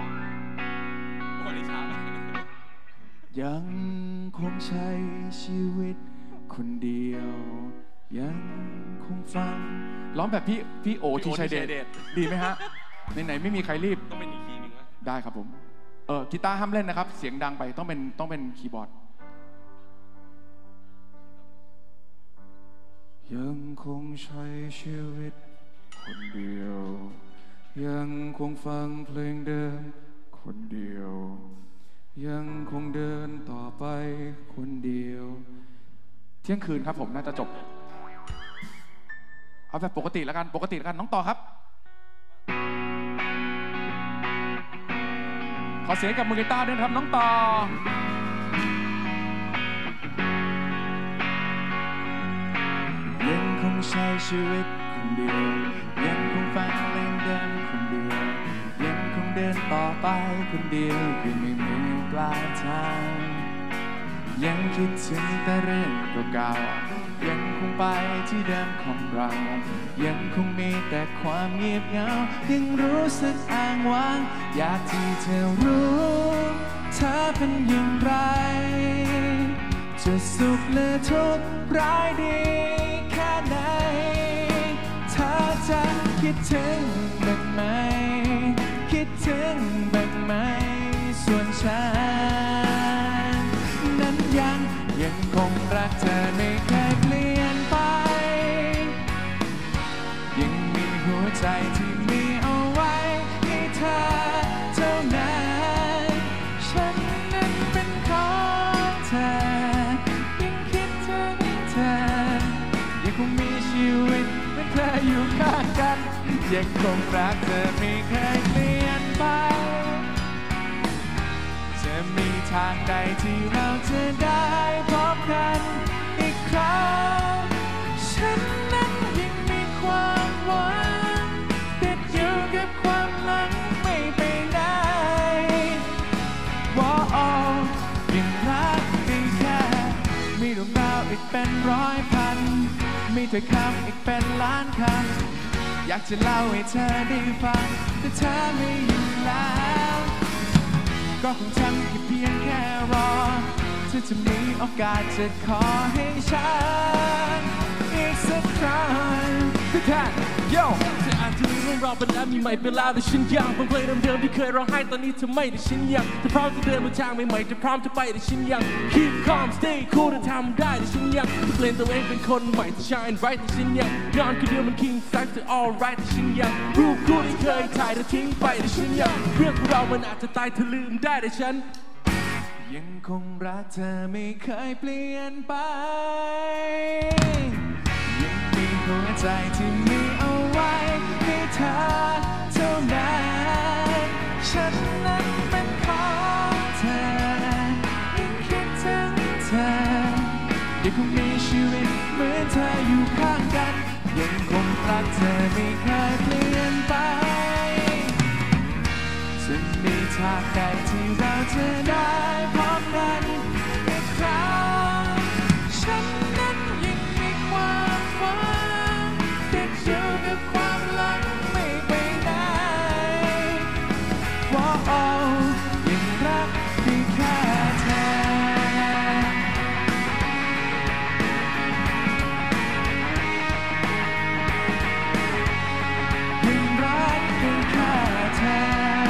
ยังคงใช้ชีวิตคนเดียวยังคงฟังร้องแบบพี่พี่โอทีชัยเดชดีไหมฮะไหนๆไม่มีใครรีบต้องเป็นอีกทีหนึ่งได้ครับผมเออกีตาร์ห้ามเล่นนะครับเสียงดังไปต้องเป็นต้องเป็นคีย์บอร์ดยังคงใช้ชีวิตคนเดียวยังคงฟังเพลงเดิมคนเดียวยังคงเดินต่อไปคนเดียวเที่ยงคืนครับผมน่าจะจบเอาแบบปกติแล้วกันปกติแล้วกันน้องต่อครับขอเสียงกับมือกีตาร์ด้วยครับน้องต่อยังคงใช้ชีวิตคนเดียวยังคงฟังเพลงเดิมคนเดียวยังคงเดินต่อไปคนเดียวคือไม่มีปลายทางยังคิดถึงแต่เรื่องเก่าๆยังคงไปที่เดิมของเรายังคงมีแต่ความเงียบเหงายังรู้สึกอ้างว้างอยากที่เธอรู้เธอเป็นอย่างไรจะสุขหรือทุกข์ร้ายดีแค่ไหนเธอจะคิดถึงบ้างไหมคิดถึงบ้างไหมส่วนฉันนั้นยังยังคงรักเธอไม่เคยเปลี่ยนไปยังมีหัวใจที่มีเอาไว้ให้เธอเท่านั้นฉันนั้นเป็นของเธอยังคิดถึงเธอยังคงมีชีวิตเมื่อเธออยู่ข้างกันยังคงรักเธอไม่เคยเปลี่ยนไปจะมีทางใดที่เราจะได้พบกันอีกครั้งฉันนั้นยังมีความหวังติดอยู่กับความหลังไม่ไปไหนว่าอ๋อยังรักได้แค่มีเรื่องราวอีกเป็นร้อยพันมีถ้อยคำอีกเป็นล้านคำอยากจะเล่าให้เธอได้ฟังแต่เธอไม่อยู่แล้วก็คงทำแค่เพียงแค่รอเธอจะมีโอกาสจะขอให้ฉันอีกสักครั้งทุกท่านโย่เธออาจจะมีเรื่องราวเป็นแล้วมีใหม่เป็นแล้วแต่ฉันยังบางเพลงเดิมๆที่เคยร้องไห้ตอนนี้เธอไม่แต่ฉันยังเธอพร้อมจะเดินบนทางใหม่ๆเธอพร้อมจะไปแต่ฉันยัง keep calm stay cool เธอทำได้แต่ฉันยังเปลี่ยนตัวเองเป็นคนใหม่ที่ shine bright แต่ฉันยังย้อนคืนเดียวมัน king size แต่ all right แต่ฉันยังรูปคู่ที่เคยถ่ายเธอทิ้งไปแต่ฉันยังเรื่องของเรามันอาจจะตายเธอลืมได้แต่ฉันยังคงรักเธอไม่เคยเปลี่ยนไปยังมีหัวใจที่มีเอาไว้ให้เธอเท่านั้นฉันนั้นเป็นของเธอยังคิดถึงเธอยังคงมีชีวิตเหมือนเธออยู่ข้างกันยังคงรักเธอไม่เคยเปลี่ยนไปจะมีทางใดที่เราจะได้พบกันอีกครั้งฉันนั้นยังมีความหวังติดอยู่กับความหลังไม่ไปไหนว่าโอ้ยังรักเพียงแค่เธอยังรักเพียงแค่เธอ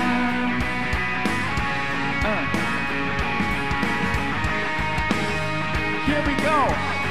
Here we go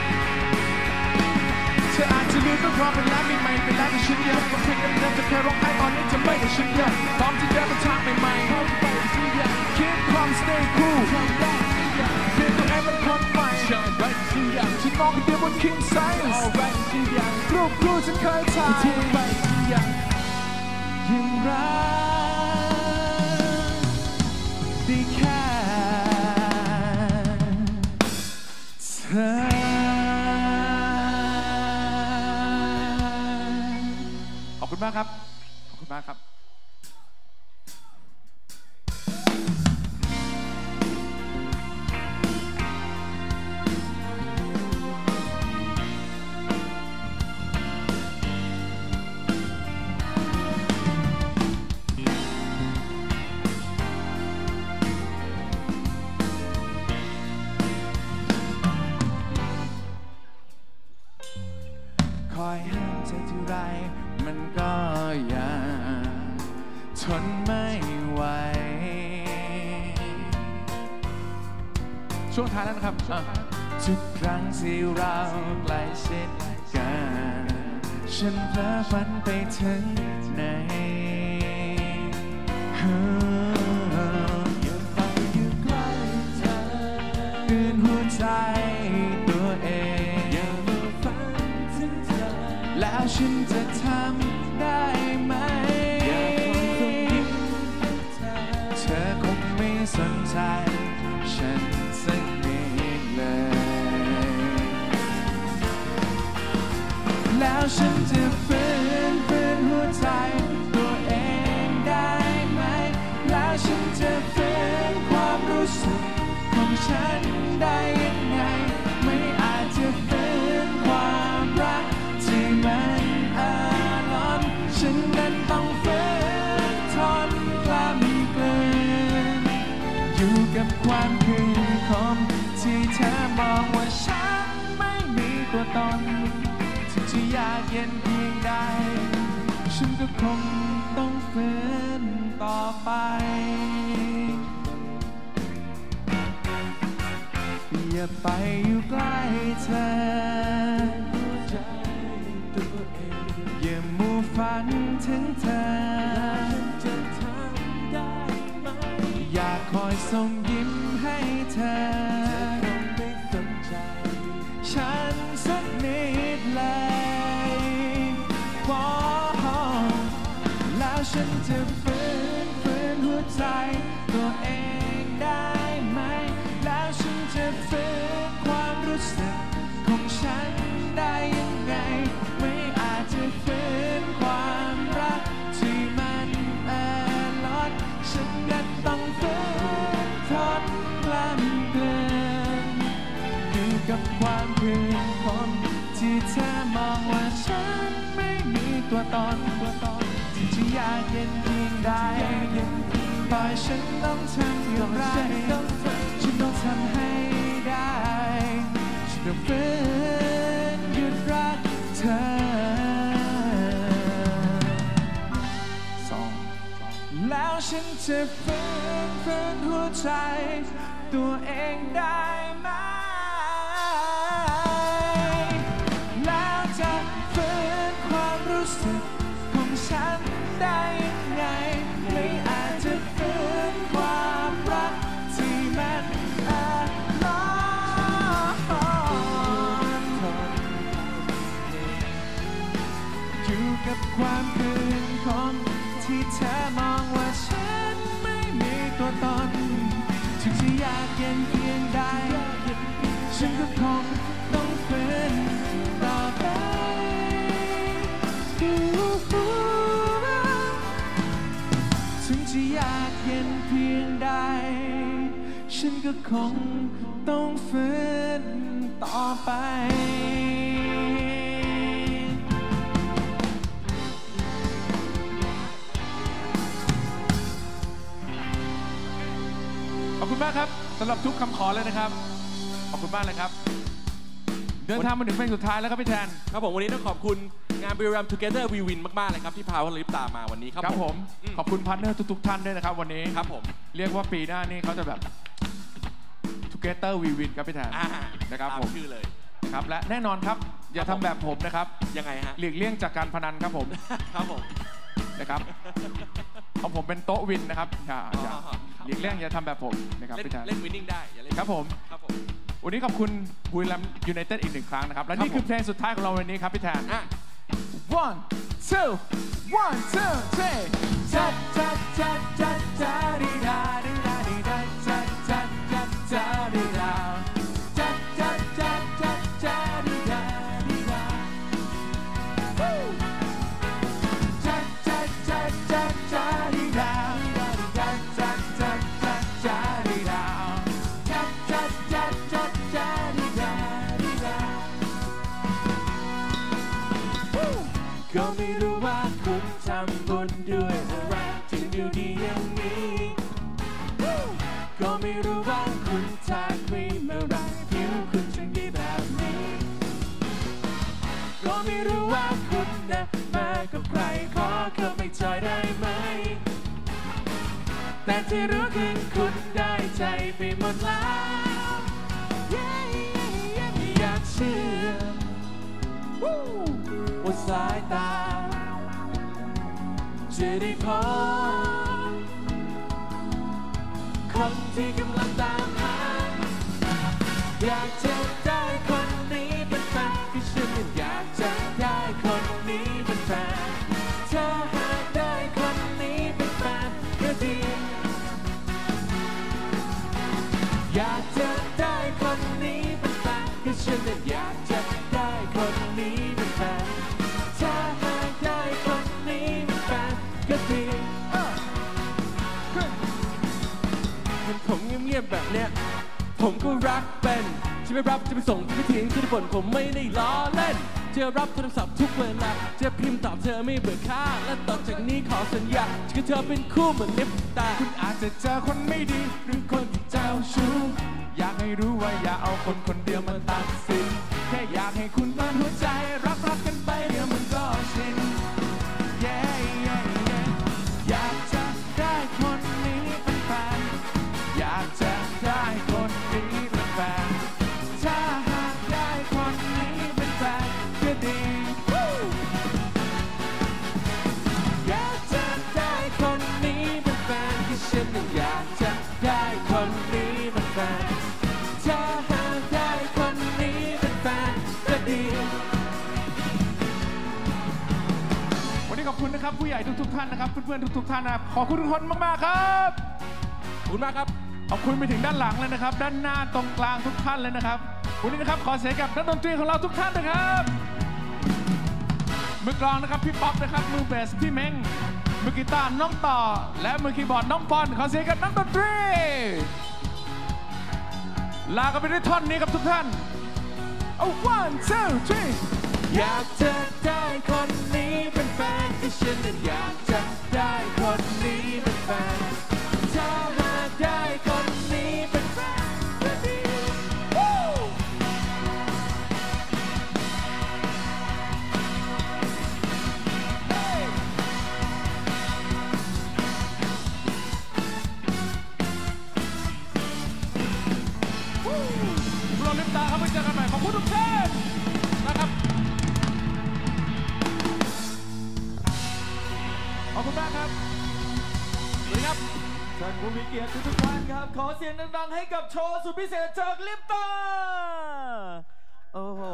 เธออาจจะลืมเรื่องความเป็นแล้วมีใหม่เป็นแล้วแต่ฉันยังเพลงเดิมๆจะเคยร้องไห้ตอนนี้จะไม่แต่ฉันยังพร้อมที่เดินบนทางใหม่ๆพร้อมที่ไปแต่ฉันยัง Keep calm stay cool ทำได้เปลี่ยนตัวเองเป็นคนใหม่ Shine bright ฉันยังฉันมองคนเดียวบน king size All right ฉันยังรูปคู่ฉันเคยถ่ายทิ้งไปฉันยังยังรักได้แค่เธอขอบคุณมากครับขอบคุณมากครับช่วงท้ายแล้วนะครับทุกครั้งที่เราใกล้ชิดกันฉันเพลอฝันไปถึงไหนอยู่ไปอยู่ใกล้เธอคืนหัวใจตัวเองอย่ามาฝันถึงเธอแล้วฉันจะทำได้ไหมเธอคงไม่สนใจฉันสักนิดเลยแล้วฉันจะฝืนฝืนหัวใจตัวเองได้ไหมแล้วฉันจะฝืนความรู้สึกของฉันได้ยังไงไม่อาจจะฝืนความรักที่มันอาลัยฉันนั้นต้องฝืนทนกล้ำกลืนอยู่กับความคืนคมที่เธอมองว่าฉันไม่มีตัวตนถึงจะยากเย็นเพียงใดฉันก็คงต้องฝืนต่อไปอย่าไปอยู่ใกล้เธออย่ามัวฝันถึงเธออยากคอยส่งยิ้มให้เธอฉันสักนิดเลยแล้วฉันจะฝืนฝืนหัวใจตัวเองได้ไหมแล้วฉันจะฝืนความรู้สึกของฉันได้ยังไงไม่อาจจะฝืนความรักที่มันเอ่อล้นฉันนั้นต้องฝืนทนกล้ำกลืนอยู่กับความคืนคมที่เธอมองว่าฉันไม่มีตัวตนตัวตนที่อยากเย็นเพียงใดปล่อยฉันต้องทำอย่างไรฉันต้องทำให้ได้ฉันต้องฝืนหยุดรักเธอสองแล้วฉันจะฝืนฝืนหัวใจตัวเองได้ไหมแล้วจะฝืนความรู้สึกของฉันได้ยังไงไม่อาจจะฝืนความรักที่มันอาลัยอยู่กับความคืนคมที่เธอมองว่าฉันไม่มีตัวตนถึงจะยากเย็นเพียงใดฉันก็คงต้องฝืนต่อไปถึงจะยากเย็นเพียงใดฉันก็คงต้องฝืนต่อไปขอบคุณมากครับสำหรับทุกคำขอเลยนะครับขอบคุณมากเลยครับเดินทางมาถึงเพลงสุดท้ายแล้วครับพี่แทนครับผมวันนี้ต้องขอบคุณงาน Bury Ram Together We Win มากๆเลยครับที่พาวันลิปตามาวันนี้ครับครับผมขอบคุณพาร์ทเนอร์ทุกๆท่านด้วยนะครับวันนี้ครับผมเรียกว่าปีหน้านี่เขาจะแบบ Together We Win ครับพี่แทนนะครับผมชื่อเลยครับและแน่นอนครับอย่าทำแบบผมนะครับยังไงฮะหลีกเลี่ยงจากการพนันครับผมครับผมนะครับเอาผมเป็นโต๊ะวินนะครับอย่าอย่าหลีกเลี่ยงอย่าทำแบบผมนะครับพี่แทนเล่นวินนิ่งได้อย่าเล่นครับผมครับผมวันนี้ขอบคุณบุรีรัมย์ยูไนเต็ดอีกหนึ่งครั้งนะครับและนี่คือเพลงสุดท้ายของเราวันนี้ครับพี่แทน one two one two three จัดจัดจัดจัดจัดดีดาดีดาดีดาจัดจัดจัดจัดดีดาจัดจัดจัดจัดจัดดีดาดีดาจัดจัดจัดจัดจัดดีดาจัดจัดจัดจัดจัดดีดาจัดจัดจัดจัดจัดดีดาดีดาก็ไม่รู้ว่าคุณทำบุญด้วยอะไรถึงดูดีอย่างนี้ก็ไม่รู้ว่าคุณทาครีมอะไรผิวคุณจึงดีแบบนี้ก็ไม่รู้ว่าคุณนะมากับใครขอเข้าไปจอยได้ไหมแต่ที่รู้คือคุณได้ใจไปหมดแล้วอยากเชื่อว่าสายตาจะได้พบคนที่กำลังตามหาอยากจะได้คนนี้เป็นแฟนที่ฉันอยากจะได้คนนี้เป็นแฟนถ้าหากได้คนนี้เป็นแฟนก็ดีอยากจะได้คนนี้เป็นแฟนก็ฉันอยากจะได้คนนี้เป็นแฟนถ้าหากได้คนนี้เป็นแฟนก็ดีผมเงียบๆแบบเนี้ยผมก็รักเป็นจะไม่รับจะไม่ส่งจะไม่ทิ้งจะไม่บ่นผมไม่ได้ล้อเล่นจะรับโทรศัพท์ทุกเวลาจะพิมพ์ตอบเธอไม่เบื่อค่าและต่อจากนี้ขอสัญญาจะกับเธอเป็นคู่เหมือนลิปตาคุณอาจจะเจอคนไม่ดีหรือคนที่เจ้าชู้อยากให้รู้ว่าอย่าเอาคนคนเดียวมาตัดสินแค่อยากให้คุณเปิดหัวใจรักรักกันไปเดี๋ยวมันก็ชิน yeah, yeah, yeah. อยากจะได้คนนี้เป็นแฟนอยากจะได้คนนี้เป็นแฟนถ้าหากได้คนนี้เป็นแฟนก็ดีอยากจะได้คนนี้เป็นแฟนที่ฉันอยากจะได้คนนี้เป็นแฟนถ้าหากได้คนนี้เป็นแฟนก็ดีวันนี้ขอบคุณนะครับผู้ใหญ่ทุกๆท่านนะครับเพื่อนๆทุกๆท่านนะครับขอบคุณทุกคนมากๆครับขอบคุณมากครับขอบคุณไปถึงด้านหลังเลยนะครับด้านหน้าตรงกลางทุกท่านเลยนะครับวันนี้นะครับขอเสียงกับนักดนตรีของเราทุกท่านนะครับมือกลองนะครับพี่ป๊อปนะครับมือเบสพี่เม้งมือกีตาร์น้องต่อและมือคีย์บอร์ดน้องปอนขอเสียงกับนักดนตรีลากันไปด้วยท่อนนี้ครับทุกท่านเอา one two three อยากจะได้คนนี้เป็นแฟนที่ฉันอยากจะได้คนนี้เป็นแฟนถ้าหากได้คนนี้เป็นแฟนก็ดีเราลืมตาครับไปเจอกันใหม่ขอบคุณทุกท่านนะครับขอบคุณมากครับสวัสดีครับท่านผู้มีเกียรติทุกท่านครับขอเสียงดังๆให้กับโชว์สุดพิเศษจากลิปตาโอ้โห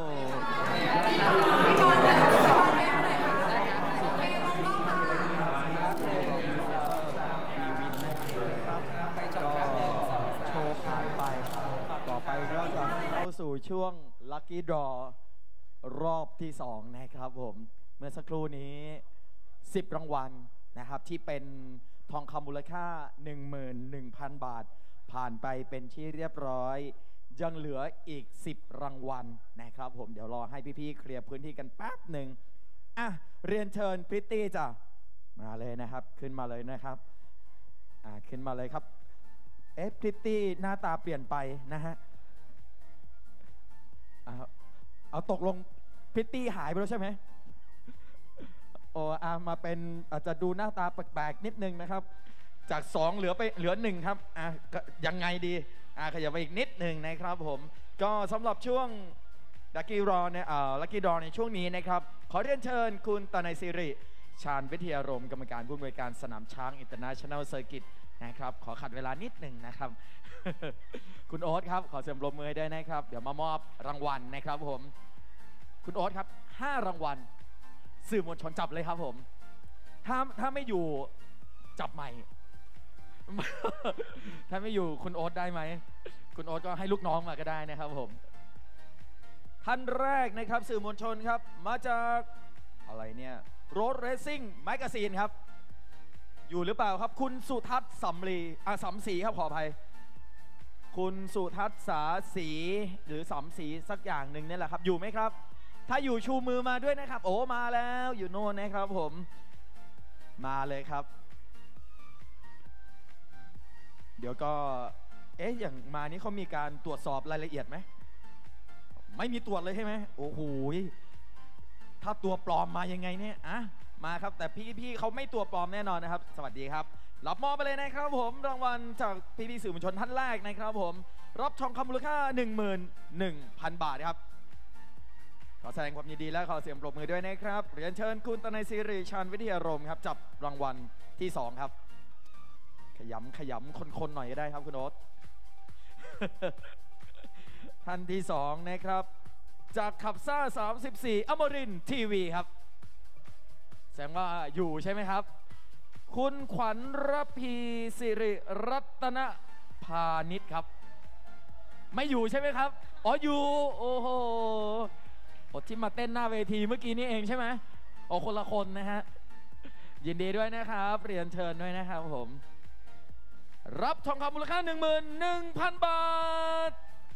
โชว์ผ่านไปต่อไปก็จะเข้าสู่ช่วง Lucky Draw รอบที่สองนะครับผมเมื่อสักครู่นี้สิบรางวัลนะครับที่เป็นทองคำมูลค่า หนึ่งหมื่นหนึ่งพัน บาทผ่านไปเป็นที่เรียบร้อยยังเหลืออีกสิบรางวัลนะครับผมเดี๋ยวรอให้พี่ๆเคลียร์พื้นที่กันแป๊บหนึ่งอ่ะเรียนเชิญพริตตี้จ้ะมาเลยนะครับขึ้นมาเลยนะครับอ่ะขึ้นมาเลยครับเอ๊ะพริตตี้หน้าตาเปลี่ยนไปนะฮะเอาตกลงพริตตี้หายไปแล้วใช่ไหมโอ้อามาเป็นอาจจะดูหน้าตาแปลกๆนิดนึงนะครับจากสองเหลือไปเหลือหนึ่งครับอ่ะยังไงดีอ่ะขยับไปอีกนิดหนึ่งนะครับผมก็สำหรับช่วงลัคกี้รอเนี่ยอ่าลัคกี้ดอในช่วงนี้นะครับขอเรียนเชิญคุณตนัยศิริชาญวิทยารมกรรมการผู้อำนวยการสนามช้างอินเตอร์เนชั่นแนลเซอร์กิตนะครับขอขัดเวลานิดหนึ่งนะครับ คุณโอ๊ตครับขอเสียงปรบมือให้ด้วยนะครับเดี๋ยวมามอบรางวัลนะครับผมคุณโอ๊ตครับห้ารางวัลสื่อมวลชนจับเลยครับผมถ้าถ้าไม่อยู่จับใหม่ ถ้าไม่อยู่คุณโอ๊ตได้ไหมคุณโอ๊ตก็ให้ลูกน้องมาก็ได้นะครับผมท่านแรกนะครับสื่อมวลชนครับมาจากอะไรเนี่ยโรดเรซซิ่งแมกกาซีนครับอยู่หรือเปล่าครับคุณสุทัศน์สำลีอ่ะสำศรีครับขออภัยคุณสุทัศน์สาศรีหรือสำศรีสักอย่างหนึ่งนี่แหละครับอยู่ไหมครับถ้าอยู่ชูมือมาด้วยนะครับโอ้มาแล้วอยู่โน่นนะครับผมมาเลยครับเดี๋ยวก็เอ๊ะอย่างมานี้เขามีการตรวจสอบรายละเอียดไหมไม่มีตรวจเลยใช่ไหมโอ้โหถ้าตัวปลอมมายังไงเนี่ยอ่ะมาครับแต่พี่ๆเขาไม่ตัวปลอมแน่นอนนะครับสวัสดีครับรับมอบไปเลยนะครับผมรางวัลจากพี่พี่ๆสื่อมวลชนท่านแรกนะครับผมรับทองคำมูลค่า หนึ่งหมื่นหนึ่งพัน บาทครับขอแสดงความยินดีและขอเสียงปรบมือด้วยนะครับเรียนเชิญคุณตนัยศิริชาญวิทยารมณ์ครับจับรางวัลที่สองครับขยำขยำคนๆหน่อยก็ได้ครับคุณโอ๊ต ท่านที่สองนะครับจากขับซ่าสามสิบสี่อมรินทร์ทีวีครับแสดงว่าอยู่ใช่ไหมครับคุณขวัญรพีสิริรัตนพาณิชย์ครับไม่อยู่ใช่ไหมครับอ๋ออยู่โอ้โหอดที่มาเต้นหน้าเวทีเมื่อกี้นี้เองใช่ไหมอ๋อคนละคนนะฮะยินดีด้วยนะครับเรียนเชิญด้วยนะครับผมรับทองคำมูลค่า หนึ่งหมื่นหนึ่งพัน บาท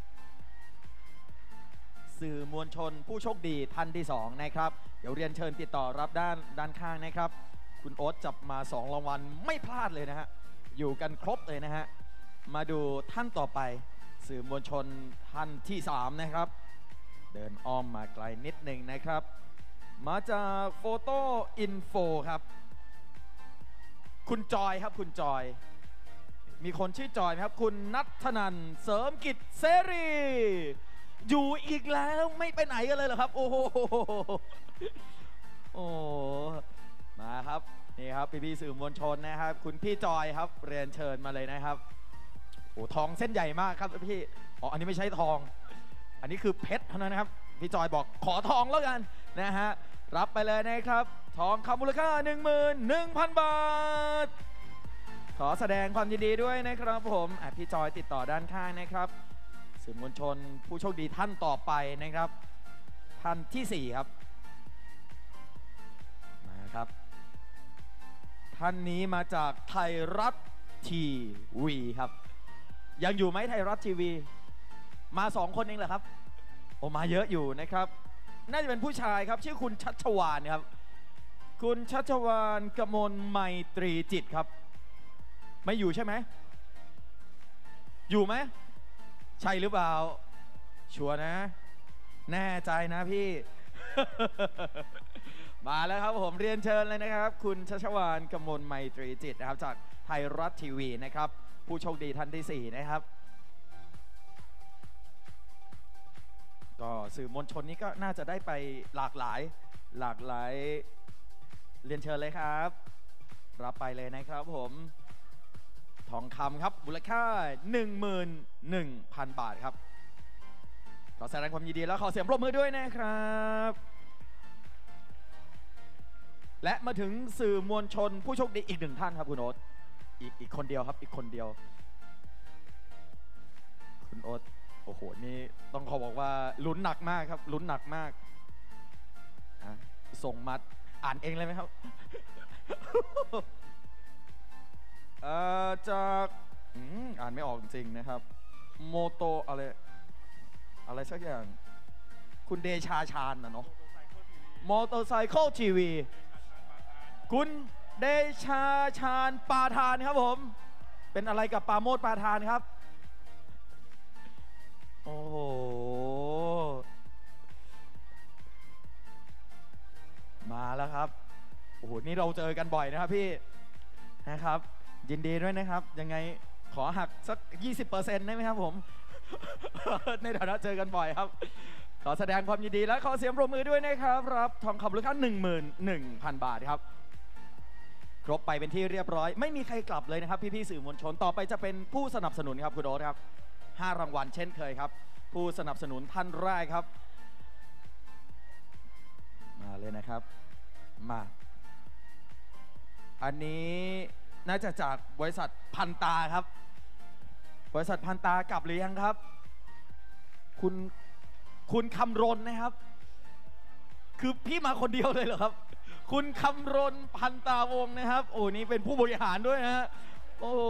สื่อมวลชนผู้โชคดีท่านที่สองนะครับเดี๋ยวเรียนเชิญติดต่อรับด้านด้านข้างนะครับคุณโอ๊ตจับมาสองรางวัลไม่พลาดเลยนะฮะอยู่กันครบเลยนะฮะมาดูท่านต่อไปสื่อมวลชนท่านที่สามนะครับเดินอ้อมมาไกลนิดหนึ่งนะครับมาจากโฟโต้อินโฟครับคุณจอยครับคุณจอยมีคนชื่อจอยไหมครับคุณนัทธนันท์เสริมกิจเสรีอยู่อีกแล้วไม่ไปไหนกันเลยเหรอครับโอ้โหโอ้มาครับนี่ครับพี่พี่สื่อมวลชนนะครับคุณพี่จอยครับเรียนเชิญมาเลยนะครับโอ้ทองเส้นใหญ่มากครับพี่อ๋ออันนี้ไม่ใช่ทองอันนี้คือเพชรเท่านั้นนะครับพี่จอยบอกขอทองแล้วกันนะฮะรับไปเลยนะครับทองคำมูลค่า หนึ่งหมื่นหนึ่งพัน บาทขอแสดงความยินดีด้วยนะครับผมพี่จอยติดต่อด้านข้างนะครับสื่อมวลชนผู้โชคดีท่านต่อไปนะครับท่านที่สี่ครับมาครับท่านนี้มาจากไทยรัฐทีวีครับยังอยู่ไหมไทยรัฐทีวีมาสองคนเองเหรอครับโอ้มาเยอะอยู่นะครับน่าจะเป็นผู้ชายครับชื่อคุณชัชวาลครับคุณชัชวาลกมลไมตรีจิตครับไม่อยู่ใช่ไหมอยู่ไหมใช่หรือเปล่าชัวร์นะแน่ใจนะพี่ มาแล้วครับผมเรียนเชิญเลยนะครับคุณชัชวาลกมลไมตรีจิตนะครับจากไทยรัฐทีวีนะครับผู้โชคดีท่านที่สี่นะครับก็สื่อมวลชนนี้ก็น่าจะได้ไปหลากหลายหลากหลายเรียนเชิญเลยครับรับไปเลยนะครับผมทองคำครับมูลค่า หนึ่งหมื่นหนึ่งพัน บาทครับขอแสดงความยินดีและขอเสียงปรบมือด้วยนะครับและมาถึงสื่อมวลชนผู้โชคดีอีกหนึ่งท่านครับคุณโอ๊ตอีกอีกคนเดียวครับอีกคนเดียวคุณโอ๊ตโอ้โหนี่ต้องขอบอกว่าลุ้นหนักมากครับลุ้นหนักมากส่งมาอ่านเองเลยไหมครับ เอ่อจากอืมอ่านไม่ออกจริงนะครับโมโตอะไรอะไรสักอย่างคุณเดชาชาญนะเนาะมอเตอร์ไซค์ทีวีคุณเดชาชาญปาทานครับผมเป็นอะไรกับปาโมดปาทานครับโอ้โหมาแล้วครับโอ้โหนี่เราเจอกันบ่อยนะครับพี่นะครับยินดีด้วยนะครับยังไงขอหักสัก ยี่สิบเปอร์เซ็นต์ ได้ไหมครับผม ในฐานะเจอกันบ่อยครับขอแสดงความยินดีและขอเสียงปรบมือด้วยนะครับรับทองคำมูลค่า หนึ่งหมื่นหนึ่งพัน บาทครับครบไปเป็นที่เรียบร้อยไม่มีใครกลับเลยนะครับพี่ๆสื่อมวลชนต่อไปจะเป็นผู้สนับสนุนครับคุณโอ๊ตครับห้ารางวัลเช่นเคยครับผู้สนับสนุนท่านแรกครับมาเลยนะครับมาอันนี้น่าจะจากบริษัทพันตาครับบริษัทพันตากลับหรือยังครับคุณคุณคำรณนะครับคือพี่มาคนเดียวเลยเหรอครับคุณคำรณพันตาวงศ์นะครับโอ้นี่เป็นผู้บริหารด้วยนะฮะโอ้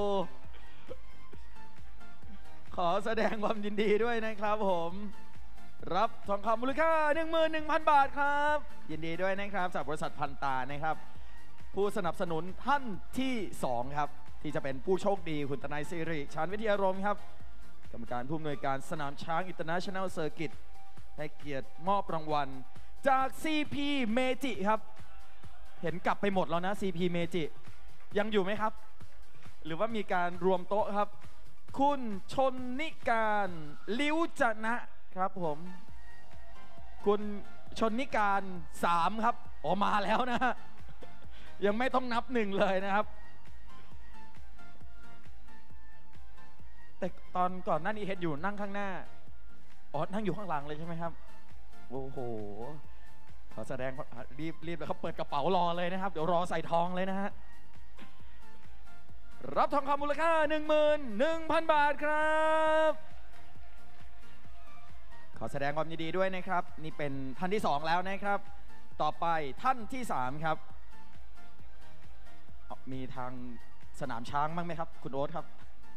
ขอแสดงความยินดีด้วยนะครับผมรับทองคำมูลค่า หนึ่งหมื่นหนึ่งพัน บาทครับยินดีด้วยนะครับจากบริษัทพันตานะครับผู้สนับสนุนท่านที่สองครับที่จะเป็นผู้โชคดีคุณตนัยศิริชาญวิทยารมณ์ครับกรรมการผู้อำนวยการสนามช้างอินเตอร์เนชั่นแนลเซอร์กิตให้เกียรติมอบรางวัลจาก ซี พี เมจิครับเห็นกลับไปหมดแล้วนะ ซี พี เมจิยังอยู่ไหมครับหรือว่ามีการรวมโต๊ะครับ คุณชนนิการลิ้วจนะครับผมคุณชนนิการสามครับออกมาแล้วนะฮะยังไม่ต้องนับหนึ่งเลยนะครับแต่ตอนก่อนหน้านี้เห็นอยู่นั่งข้างหน้าอ๋อนั่งอยู่ข้างหลังเลยใช่ไหมครับโอ้โหขอแสดงรีบรีบเลยเขาเปิดกระเป๋ารอเลยนะครับเดี๋ยวรอใส่ทองเลยนะฮะรับทองคำมูลค่า หนึ่งหมื่นหนึ่งพัน บาทครับขอแสดงความยินดีด้วยนะครับนี่เป็นท่านที่สองแล้วนะครับต่อไปท่านที่สามครับมีทางสนามช้างบ้างไหมครับคุณโอ๊ตครับ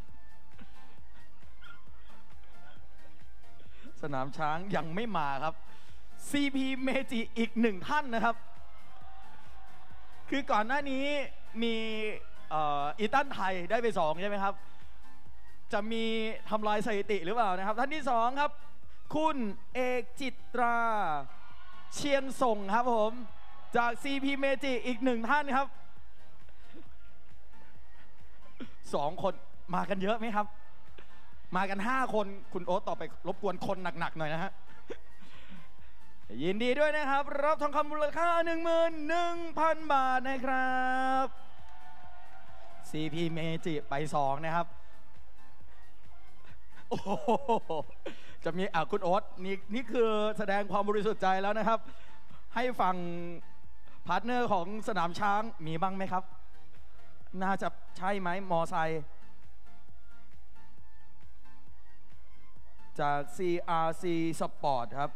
สนามช้างยังไม่มาครับ ซี พี เมจิอีกหนึ่งท่านนะครับคือก่อนหน้านี้มีอีตันไทยได้ไปสองใช่ไหมครับจะมีทำลายสถิติหรือเปล่านะครับท่านที่สองครับคุณเอกจิตราเชียงส่งครับผมจาก ซี พี เมจิอีกหนึ่งท่านครับสองคนมากันเยอะไหมครับมากันห้าคนคุณโอ๊ตต่อไปรบกวนคนหนักๆหน่อยนะฮะยินดีด้วยนะครับรับทองคำมูลค่า หนึ่งหมื่นหนึ่งพัน บาทนะครับ ซี พี เมจิไปสองนะครับโอ้โหจะมีอ่ะคุณโอ๊ตนี่นี่คือแสดงความบริสุทธิ์ใจแล้วนะครับให้ฝั่งพาร์ทเนอร์ของสนามช้างมีบ้างไหมครับน่าจะใช่ไหมมอไซค์จาก ซี อาร์ ซี Sport ครับ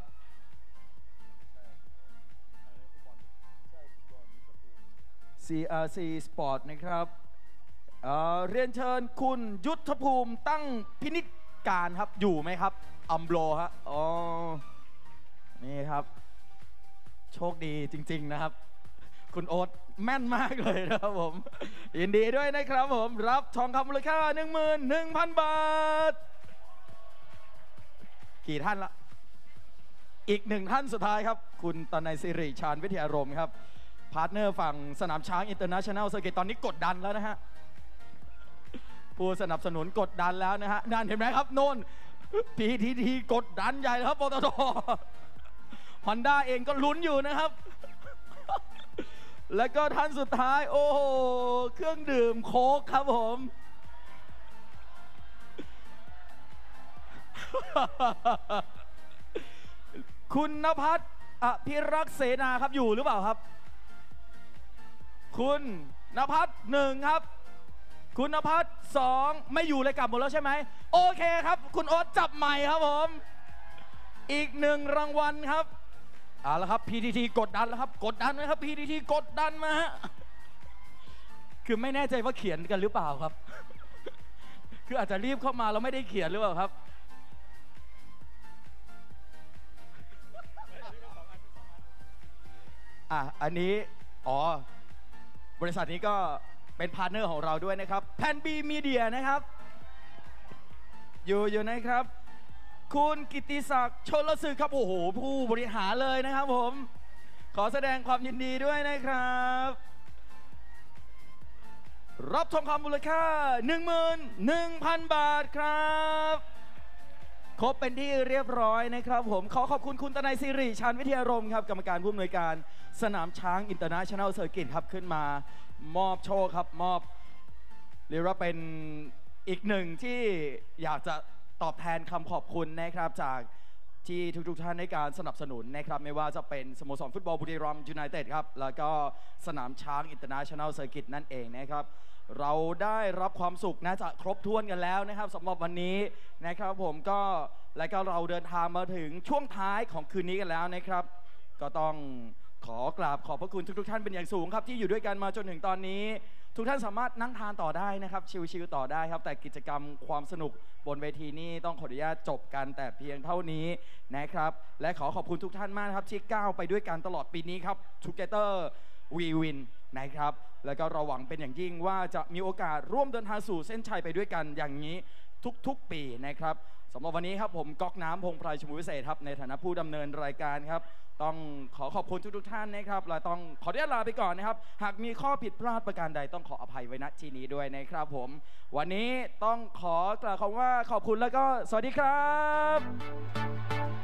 ซี อาร์ ซี Sport นะครับ เอ่อเรียนเชิญคุณยุทธภูมิตั้งพินิจการครับอยู่ไหมครับอัมโบรฮะอ๋อนี่ครับโชคดีจริงๆนะครับคุณโอ๊ตแม่นมากเลยนะครับผมยินดีด้วยนะครับผมรับทองคำมูลค่า หนึ่งหมื่นหนึ่งพัน บาทกี่ท่านละอีกหนึ่งท่านสุดท้ายครับคุณตนัยสิริชาญวิทยารมณ์ครับพาร์ทเนอร์ฝั่งสนามช้างอินเตอร์เนชั่นแนลเซอร์กิตตอนนี้กดดันแล้วนะฮะผู้สนับสนุนกดดันแล้วนะฮะนั่นเห็นไหมครับโน่น พี ที ที กดดันใหญ่ครับปตท ฮอนด้าเองก็ลุ้นอยู่นะครับ แล้วก็ท่านสุดท้ายโอ้โหเครื่องดื่มโค้กครับผม คุณณภัทรอภิรักษ์เสนาครับอยู่หรือเปล่าครับคุณณภัทรหนึ่งครับคุณณภัทรสองไม่อยู่เลยกลับหมดแล้วใช่ไหมโอเคครับคุณโอ๊ตจับใหม่ครับผมอีกหนึ่งรางวัลครับเอาละครับ พี ที ที กดดันแล้วครับกดดันไหมครับ พี ที ที กดดันมาฮะคือไม่แน่ใจว่าเขียนกันหรือเปล่าครับ คืออาจจะรีบเข้ามาแล้วไม่ได้เขียนหรือเปล่าครับอ่ะอันนี้อ๋อบริษัทนี้ก็เป็นพาร์ทเนอร์ของเราด้วยนะครับแพนบีมีเดียนะครับอยู่อยู่นะครับคุณกิติศักดิ์ชลศึกครับโอ้โหผู้บริหารเลยนะครับผมขอแสดงความยินดีด้วยนะครับรับทองคำมูลค่า หนึ่งหมื่นหนึ่งพัน บาทครับครบเป็นที่เรียบร้อยนะครับผมขอขอบคุณคุณตนัยสิริชาญวิทยารมณ์ครับกรรมการผู้อำนวยการสนามช้างอินเตอร์เนชั่นแนลเซอร์กิตครับขึ้นมามอบโชคครับมอบเรียกว่าเป็นอีกหนึ่งที่อยากจะตอบแทนคำขอบคุณนะครับจากที่ทุกๆท่านในการสนับสนุนนะครับไม่ว่าจะเป็นสโมสรฟุตบอลบุรีรัมย์ยูไนเต็ดครับแล้วก็สนามช้างอินเตอร์เนชั่นแนลเซอร์กิตนั่นเองนะครับเราได้รับความสุขน่าจะครบถ้วนกันแล้วนะครับสำหรับวันนี้นะครับผมก็และก็เราเดินทางมาถึงช่วงท้ายของคืนนี้กันแล้วนะครับก็ต้องขอกราบขอบพระคุณทุกๆท่านเป็นอย่างสูงครับที่อยู่ด้วยกันมาจนถึงตอนนี้ทุกท่านสามารถนั่งทานต่อได้นะครับชิลๆต่อได้ครับแต่กิจกรรมความสนุกบนเวทีนี้ต้องขออนุญาตจบกันแต่เพียงเท่านี้นะครับและขอขอบคุณทุกท่านมากครับที่ก้าวไปด้วยกันตลอดปีนี้ครับ Together We Win นะครับแล้วก็เราหวังเป็นอย่างยิ่งว่าจะมีโอกาสร่วมเดินทางสู่เส้นชัยไปด้วยกันอย่างนี้ทุกๆปีนะครับสำหรับวันนี้ครับผมก๊อกน้ำพงไพรชมพูวิเศษครับในฐานะผู้ดำเนินรายการครับต้องขอขอบคุณทุกๆท่านนะครับและต้องขออนุญาตลาไปก่อนนะครับหากมีข้อผิดพลาดประการใดต้องขออภัยไว้ณที่นี้ด้วยนะครับผมวันนี้ต้องขอกล่าวคำว่าขอบคุณแล้วก็สวัสดีครับ